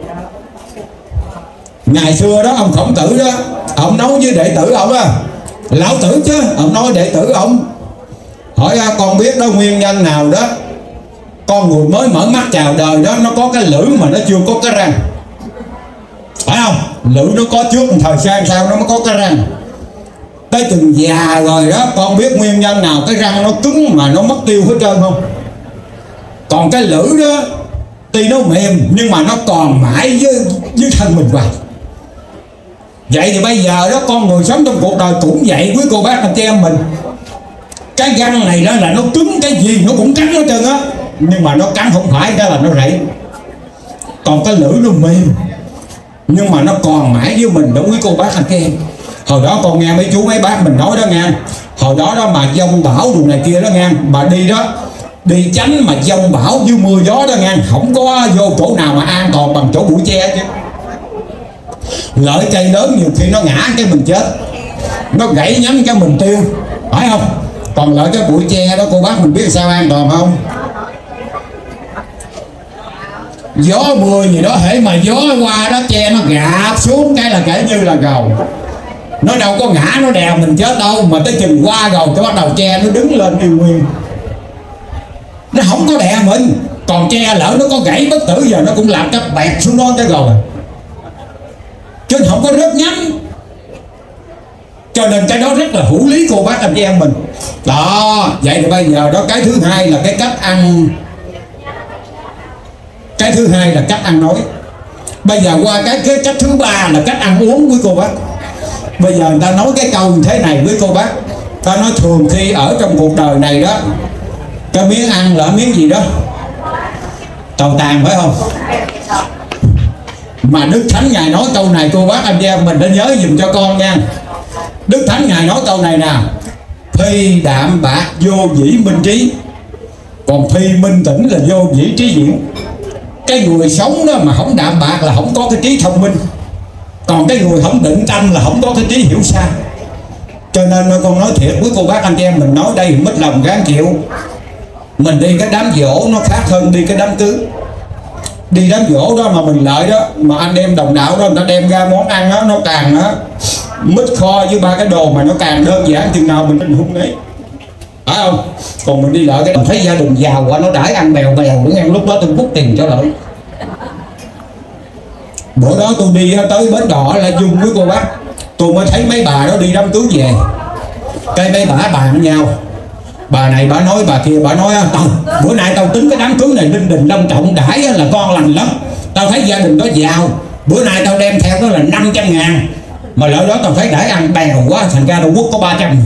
Ngày xưa đó ông Khổng Tử đó, ông nói với đệ tử ông á, lão tử chứ, ông nói đệ tử ông, hỏi con biết đó nguyên nhân nào đó con người mới mở mắt chào đời đó, nó có cái lưỡi mà nó chưa có cái răng, phải không? Lưỡi nó có trước một thời gian sau nó mới có cái răng. Tới từng già rồi đó, con biết nguyên nhân nào cái răng nó cứng mà nó mất tiêu hết trơn không? Còn cái lưỡi đó tuy nó mềm nhưng mà nó còn mãi với, với thân mình hoài. Vậy thì bây giờ đó, con người sống trong cuộc đời cũng vậy quý cô bác anh chị em mình. Cái răng này đó là nó cứng, cái gì nó cũng cắn hết trơn á, nhưng mà nó cắn không phải cái là nó rảy. Còn cái lưỡi nó mềm nhưng mà nó còn mãi với mình đó quý cô bác anh chị em. Hồi đó con nghe mấy chú mấy bác mình nói đó nghe, hồi đó đó mà dông bão đồ này kia đó nghe, mà đi đó đi tránh mà dông bão với mưa gió đó nghe, không có vô chỗ nào mà an toàn bằng chỗ bụi tre chứ. Lợi cây lớn nhiều khi nó ngã cái mình chết, nó gãy nhánh cái mình tiêu, phải không? Còn lại cái bụi tre đó cô bác mình biết sao an toàn không? Gió mưa gì đó, hễ mà gió qua đó tre nó gạt xuống cái là kể như là gầu. Nó đâu có ngã nó đèo mình chết đâu, mà tới chừng qua rồi cái bắt đầu tre nó đứng lên yêu nguyên, nó không có đè mình. Còn tre lỡ nó có gãy bất tử giờ nó cũng làm cái bẹt xuống đó cái rồi, chứ không có rớt nhắm. Cho nên cái đó rất là hữu lý cô bác anh chị em mình. Đó, vậy thì bây giờ đó cái thứ hai là cái cách ăn. Cái thứ hai là cách ăn nói. Bây giờ qua cái, cái cách thứ ba là cách ăn uống với cô bác. Bây giờ người ta nói cái câu như thế này với cô bác. Ta nói thường khi ở trong cuộc đời này đó, cái miếng ăn là miếng gì đó? Tàu tàn phải không? Mà Đức Thánh Ngài nói câu này cô bác anh em mình đã nhớ dùm cho con nha. Đức Thánh Ngài nói câu này nè: phi đạm bạc vô dĩ minh trí, còn phi minh tĩnh là vô dĩ trí diễn. Cái người sống đó mà không đạm bạc là không có cái trí thông minh, còn cái người không định tâm là không có cái trí hiểu xa. Cho nên con nói thiệt với cô bác anh em mình nói đây mất lòng gán chịu. Mình đi cái đám giỗ nó khác hơn đi cái đám cưới. Đi đám giỗ đó mà mình lợi đó, mà anh em đồng đạo đó người ta đem ra món ăn đó, nó càng đó mít kho với ba cái đồ mà nó càng đơn giản chừng nào mình tin hung ấy, phải không? Còn mình đi lợi cái mình thấy gia đình giàu quá nó đãi ăn bèo bèo nữa nghe, lúc đó tôi bút tiền cho lợi. Bữa đó tôi đi tới Bến Đỏ là Dung với cô bác, tôi mới thấy mấy bà đó đi đám cưới về, cái mấy bà bàn nhau, bà này bà nói bà kia bà nói tao bữa nay tao tính cái đám cưới này linh đình long trọng đãi là con lành lắm, tao thấy gia đình đó giàu, bữa nay tao đem theo đó là năm trăm ngàn, mà lỡ đó tao thấy đãi ăn bèo quá thành ra đâu quốc có ba trăm.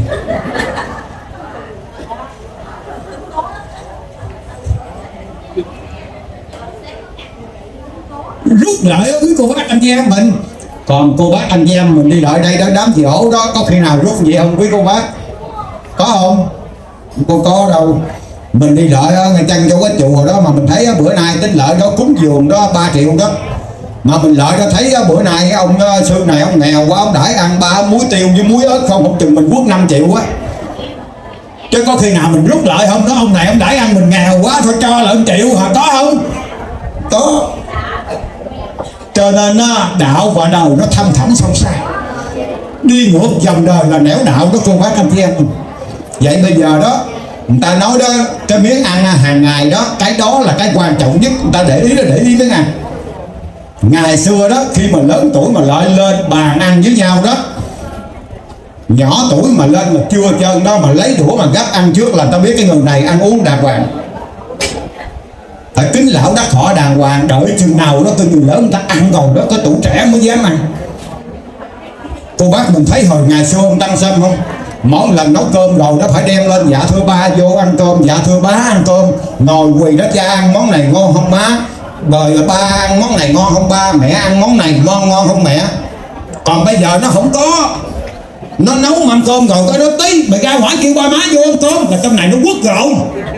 Rút lại với cô bác anh chị em mình. Còn cô bác anh chị em mình đi lại đây đó đám giỗ đó có khi nào rút gì không quý cô bác? Có không? Cô có đâu. Mình đi lại ở ngay chân chỗ cái chùa đó mà mình thấy bữa nay tính lợi đó cúng dường đó ba triệu đó, mà mình lợi đó thấy bữa nay ông sư này ông nghèo quá, ông đãi ăn ba muối tiêu với muối ớt không, không chừng mình quất năm triệu á. Chứ có khi nào mình rút lại không? Đó ông này ông đãi ăn mình nghèo quá thôi cho lại một triệu hả? Có không? Có. Cho nên đạo và đời nó thâm thẳm sâu xa, đi ngược dòng đời là nẻo đạo đó cô bác anh chị em. Vậy bây giờ đó người ta nói đó cái miếng ăn hàng ngày đó, cái đó là cái quan trọng nhất, người ta để ý là để ý miếng ăn. Ngày xưa đó khi mà lớn tuổi mà lại lên bàn ăn với nhau đó, nhỏ tuổi mà lên mà chưa chân đó mà lấy đũa mà gắp ăn trước là ta biết cái người này ăn uống đàng hoàng, phải kính lão đắc thọ đàng hoàng, đợi chừng nào đó từ người lớn người ta ăn rồi đó có tụi trẻ mới dám ăn. Cô bác mình thấy hồi ngày xưa ông Tăng Sâm không, mỗi lần nấu cơm rồi nó phải đem lên dạ thưa ba vô ăn cơm, dạ thưa bá ăn cơm, ngồi quỳ đó cha ăn món này ngon không bá, rồi ba ăn món này ngon không ba, mẹ ăn món này ngon ngon không mẹ. Còn bây giờ nó không có, nó nấu mâm cơm rồi cái đó tí mày ra hỏi kêu ba má vô ăn cơm là trong này nó quất rồi.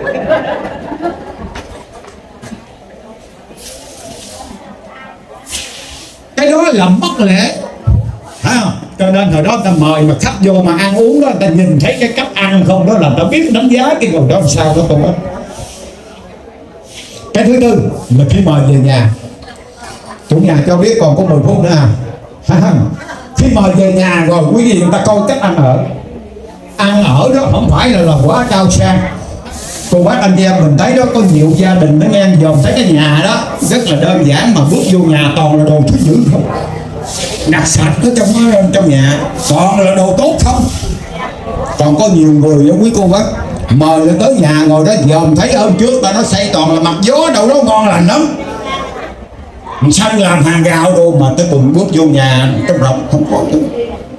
Cái đó là mất lệ, phải không? Cho nên hồi đó ta mời mà khách vô mà ăn uống đó, ta nhìn thấy cái cách ăn không đó là ta biết đánh giá cái người đó làm sao đó con. Cái thứ tư là khi mời về nhà, chủ nhà cho biết còn có mười phút nữa à. Khi mời về nhà rồi quý vị người ta coi cách ăn ở. Ăn ở đó không phải là, là quá cao sang. Cô bác anh chị em mình thấy đó có nhiều gia đình nó nghe dòm thấy cái nhà đó rất là đơn giản mà bước vô nhà toàn là đồ thứ dữ không, đặt sạch ở trong trong nhà toàn là đồ tốt không. Còn có nhiều người đó quý cô bác mời lên tới nhà ngồi đó dòm thấy hôm trước ta nó xây toàn là mặt gió đâu đó ngon lành lắm, xanh làm hàng gạo đồ, mà tới cùng bước vô nhà trong rộng không có thứ.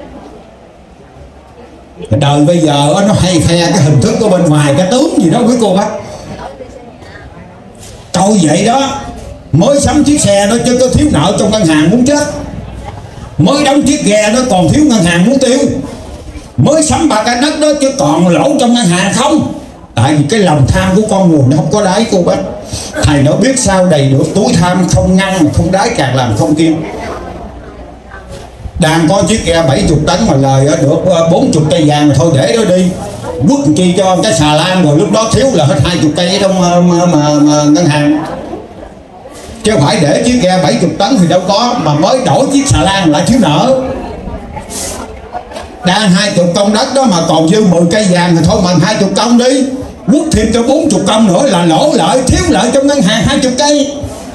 Đời bây giờ nó hay khoe cái hình thức của bên ngoài cái tướng gì đó quý cô bác. Câu vậy đó mới sắm chiếc xe đó chứ có thiếu nợ trong ngân hàng muốn chết, mới đóng chiếc ghe đó còn thiếu ngân hàng muốn tiêu, mới sắm ba cái đất đó chứ còn lỗ trong ngân hàng không. Tại vì cái lòng tham của con người nó không có đáy cô bác. Thầy nó biết sao đầy được túi tham không ngăn mà không đáy càng làm không kiên. Đang có chiếc ghe bảy mươi tấn mà lời được bốn mươi cây vàng mà thôi để đó đi, quất chi cho cái xà lan rồi lúc đó thiếu là hết hai chục cây ở trong mà, mà, mà, mà ngân hàng. Chứ phải để chiếc ghe bảy mươi tấn thì đâu có, mà mới đổi chiếc xà lan lại thiếu nợ. Đang hai chục công đất đó mà còn dư mười cây vàng thì thôi bằng hai chục công đi, quất thêm cho bốn chục công nữa là lỗ lợi, thiếu lợi trong ngân hàng hai chục cây.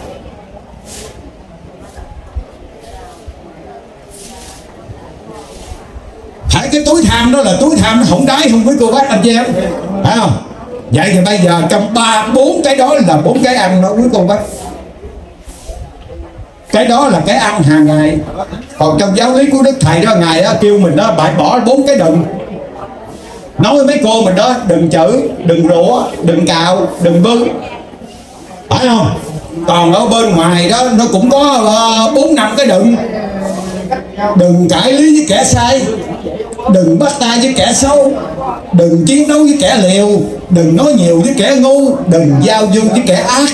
Phải cái túi tham đó là túi tham nó không đáy không với cô bác anh chị em, phải không? Vậy thì bây giờ trong ba bốn cái đó là bốn cái ăn đó quý cô bác. Cái đó là cái ăn hàng ngày. Còn trong giáo lý của Đức Thầy đó, Ngài đó kêu mình đó bãi bỏ bốn cái đừng. Nói với mấy cô mình đó, đừng chữ, đừng rủa, đừng cạo, đừng bưng, phải không? Còn ở bên ngoài đó nó cũng có bốn uh, năm cái đừng. Đừng cãi lý với kẻ sai, đừng bắt tay với kẻ xấu, đừng chiến đấu với kẻ liều, đừng nói nhiều với kẻ ngu, đừng giao du với kẻ ác.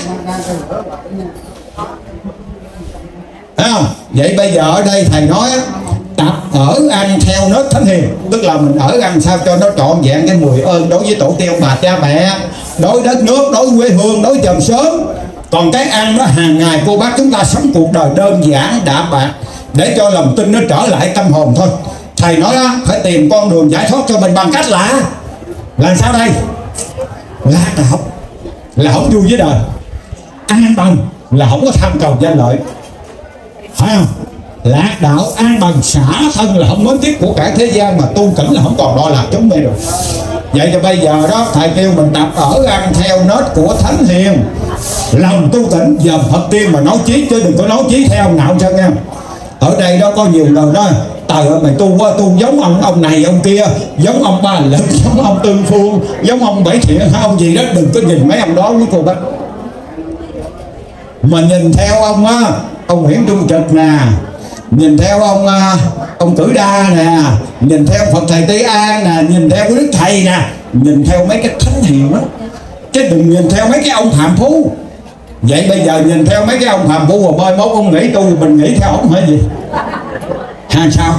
Thấy không? Vậy bây giờ ở đây Thầy nói tập ở ăn theo nết thánh hiền, tức là mình ở ăn sao cho nó trọn vẹn cái mùi ơn đối với tổ tiên bà cha mẹ, đối đất nước, đối quê hương, đối chòm xóm. Còn cái ăn đó hàng ngày cô bác chúng ta sống cuộc đời đơn giản đạm bạc để cho lòng tin nó trở lại tâm hồn thôi. Thầy nói đó, phải tìm con đường giải thoát cho mình bằng cách là làm sao đây? Lạc đạo là không vui với đời, an bằng là không có tham cầu danh lợi, phải không? Lạc đạo an bằng xả thân là không nói tiếp của cả thế gian, mà tu tỉnh là không còn đo lạc chống mê được. Vậy thì bây giờ đó Thầy kêu mình tập ở ăn theo nết của thánh hiền, lòng tu tỉnh dòm Phật tiên mà nói chí, chứ đừng có nói chí theo ông nào chân nha. Ở đây đó có nhiều người đó, trời ơi mày tu quá, tu giống ông ông này ông kia, giống ông Ba Lực, giống ông Tư Phương, giống ông Bảy Thiện hay ông gì đó. Đừng có nhìn mấy ông đó với cô bác, mà nhìn theo ông á, ông Nguyễn Trung Trực nè, nhìn theo ông ông Cử Đa nè, nhìn theo Phật Thầy Tây An nè, nhìn theo Đức Thầy nè, nhìn theo mấy cái thánh hiền đó, chứ đừng nhìn theo mấy cái ông phàm phu. Vậy bây giờ nhìn theo mấy cái ông phàm phu rồi mai mốt ông nghĩ tu mình nghĩ theo ông hay gì? Hay sao?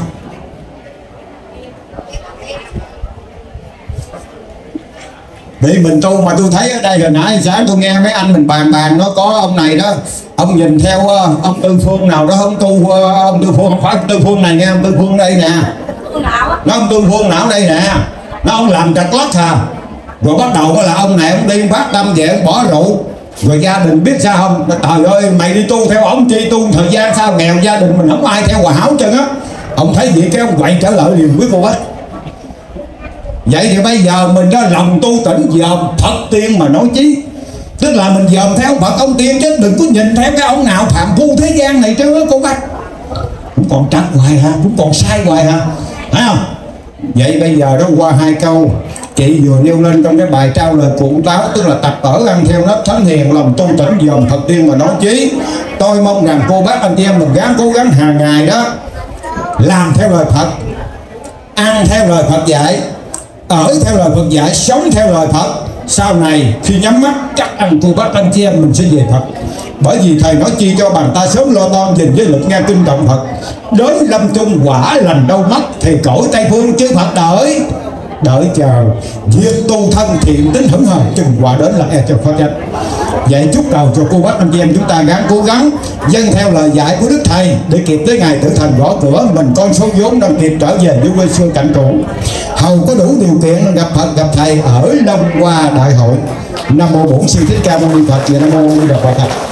Vì mình tu mà tôi thấy ở đây hồi nãy sáng tôi nghe mấy anh mình bàn bàn nó có ông này đó, ông nhìn theo uh, ông Tư Phương nào đó, ông tu uh, ông Tư Phương không phải Tư Phương này nghe, ông Tư Phương đây nè, nó ông Tư Phương nào đây nè, nó ông làm trật lất à, rồi bắt đầu là ông này ông đi phát tâm về ông bỏ rượu, rồi gia đình biết sao không? Trời ơi mày đi tu theo ông chi, tu thời gian sao nghèo, gia đình mình không ai theo hòa hảo chân á. Ông thấy gì cái ông quậy trở lại liền quý cô bác. Vậy thì bây giờ mình đó lòng tu tỉnh dòm Phật tiên mà nói chí, tức là mình dòm theo Phật ông tiên, chứ đừng có nhìn theo cái ông nào phạm phu thế gian này chứ cô bác. Cũng còn trật hoài hả, cũng còn sai hoài hả, thấy không? Vậy bây giờ đó qua hai câu chị vừa nêu lên trong cái bài trao lời cụ táo, tức là tập ở ăn theo nết thánh hiền, lòng tu tỉnh dòm Phật tiên mà nói chí. Tôi mong rằng cô bác anh chị em mình gắng cố gắng hàng ngày đó làm theo lời Phật, ăn theo lời Phật dạy, ở theo lời Phật dạy, sống theo lời Phật. Sau này khi nhắm mắt chắc ăn cô bác anh chị em mình sẽ về Phật. Bởi vì Thầy nói chi cho bàn ta sớm lo toan dình với lực nghe kinh động Phật, đến lâm chung quả lành đâu mất, thì cõi Tây Phương chư Phật đợi đợi chờ, việc tu thân thiện tính hững hờ, chừng quả đến là e cho Phật danh. Vậy chúc cầu cho cô bác anh chị em chúng ta gắng cố gắng dâng theo lời dạy của Đức Thầy để kịp tới ngày tử thành gõ cửa, mình con số vốn đang kịp trở về với quê xưa cảnh cũ, hầu có đủ điều kiện gặp Phật gặp Thầy ở Long Hoa Đại Hội. Nam mô Bổn Sư Thích Ca Mâu Ni Phật và Nam mô Di Đà Phật.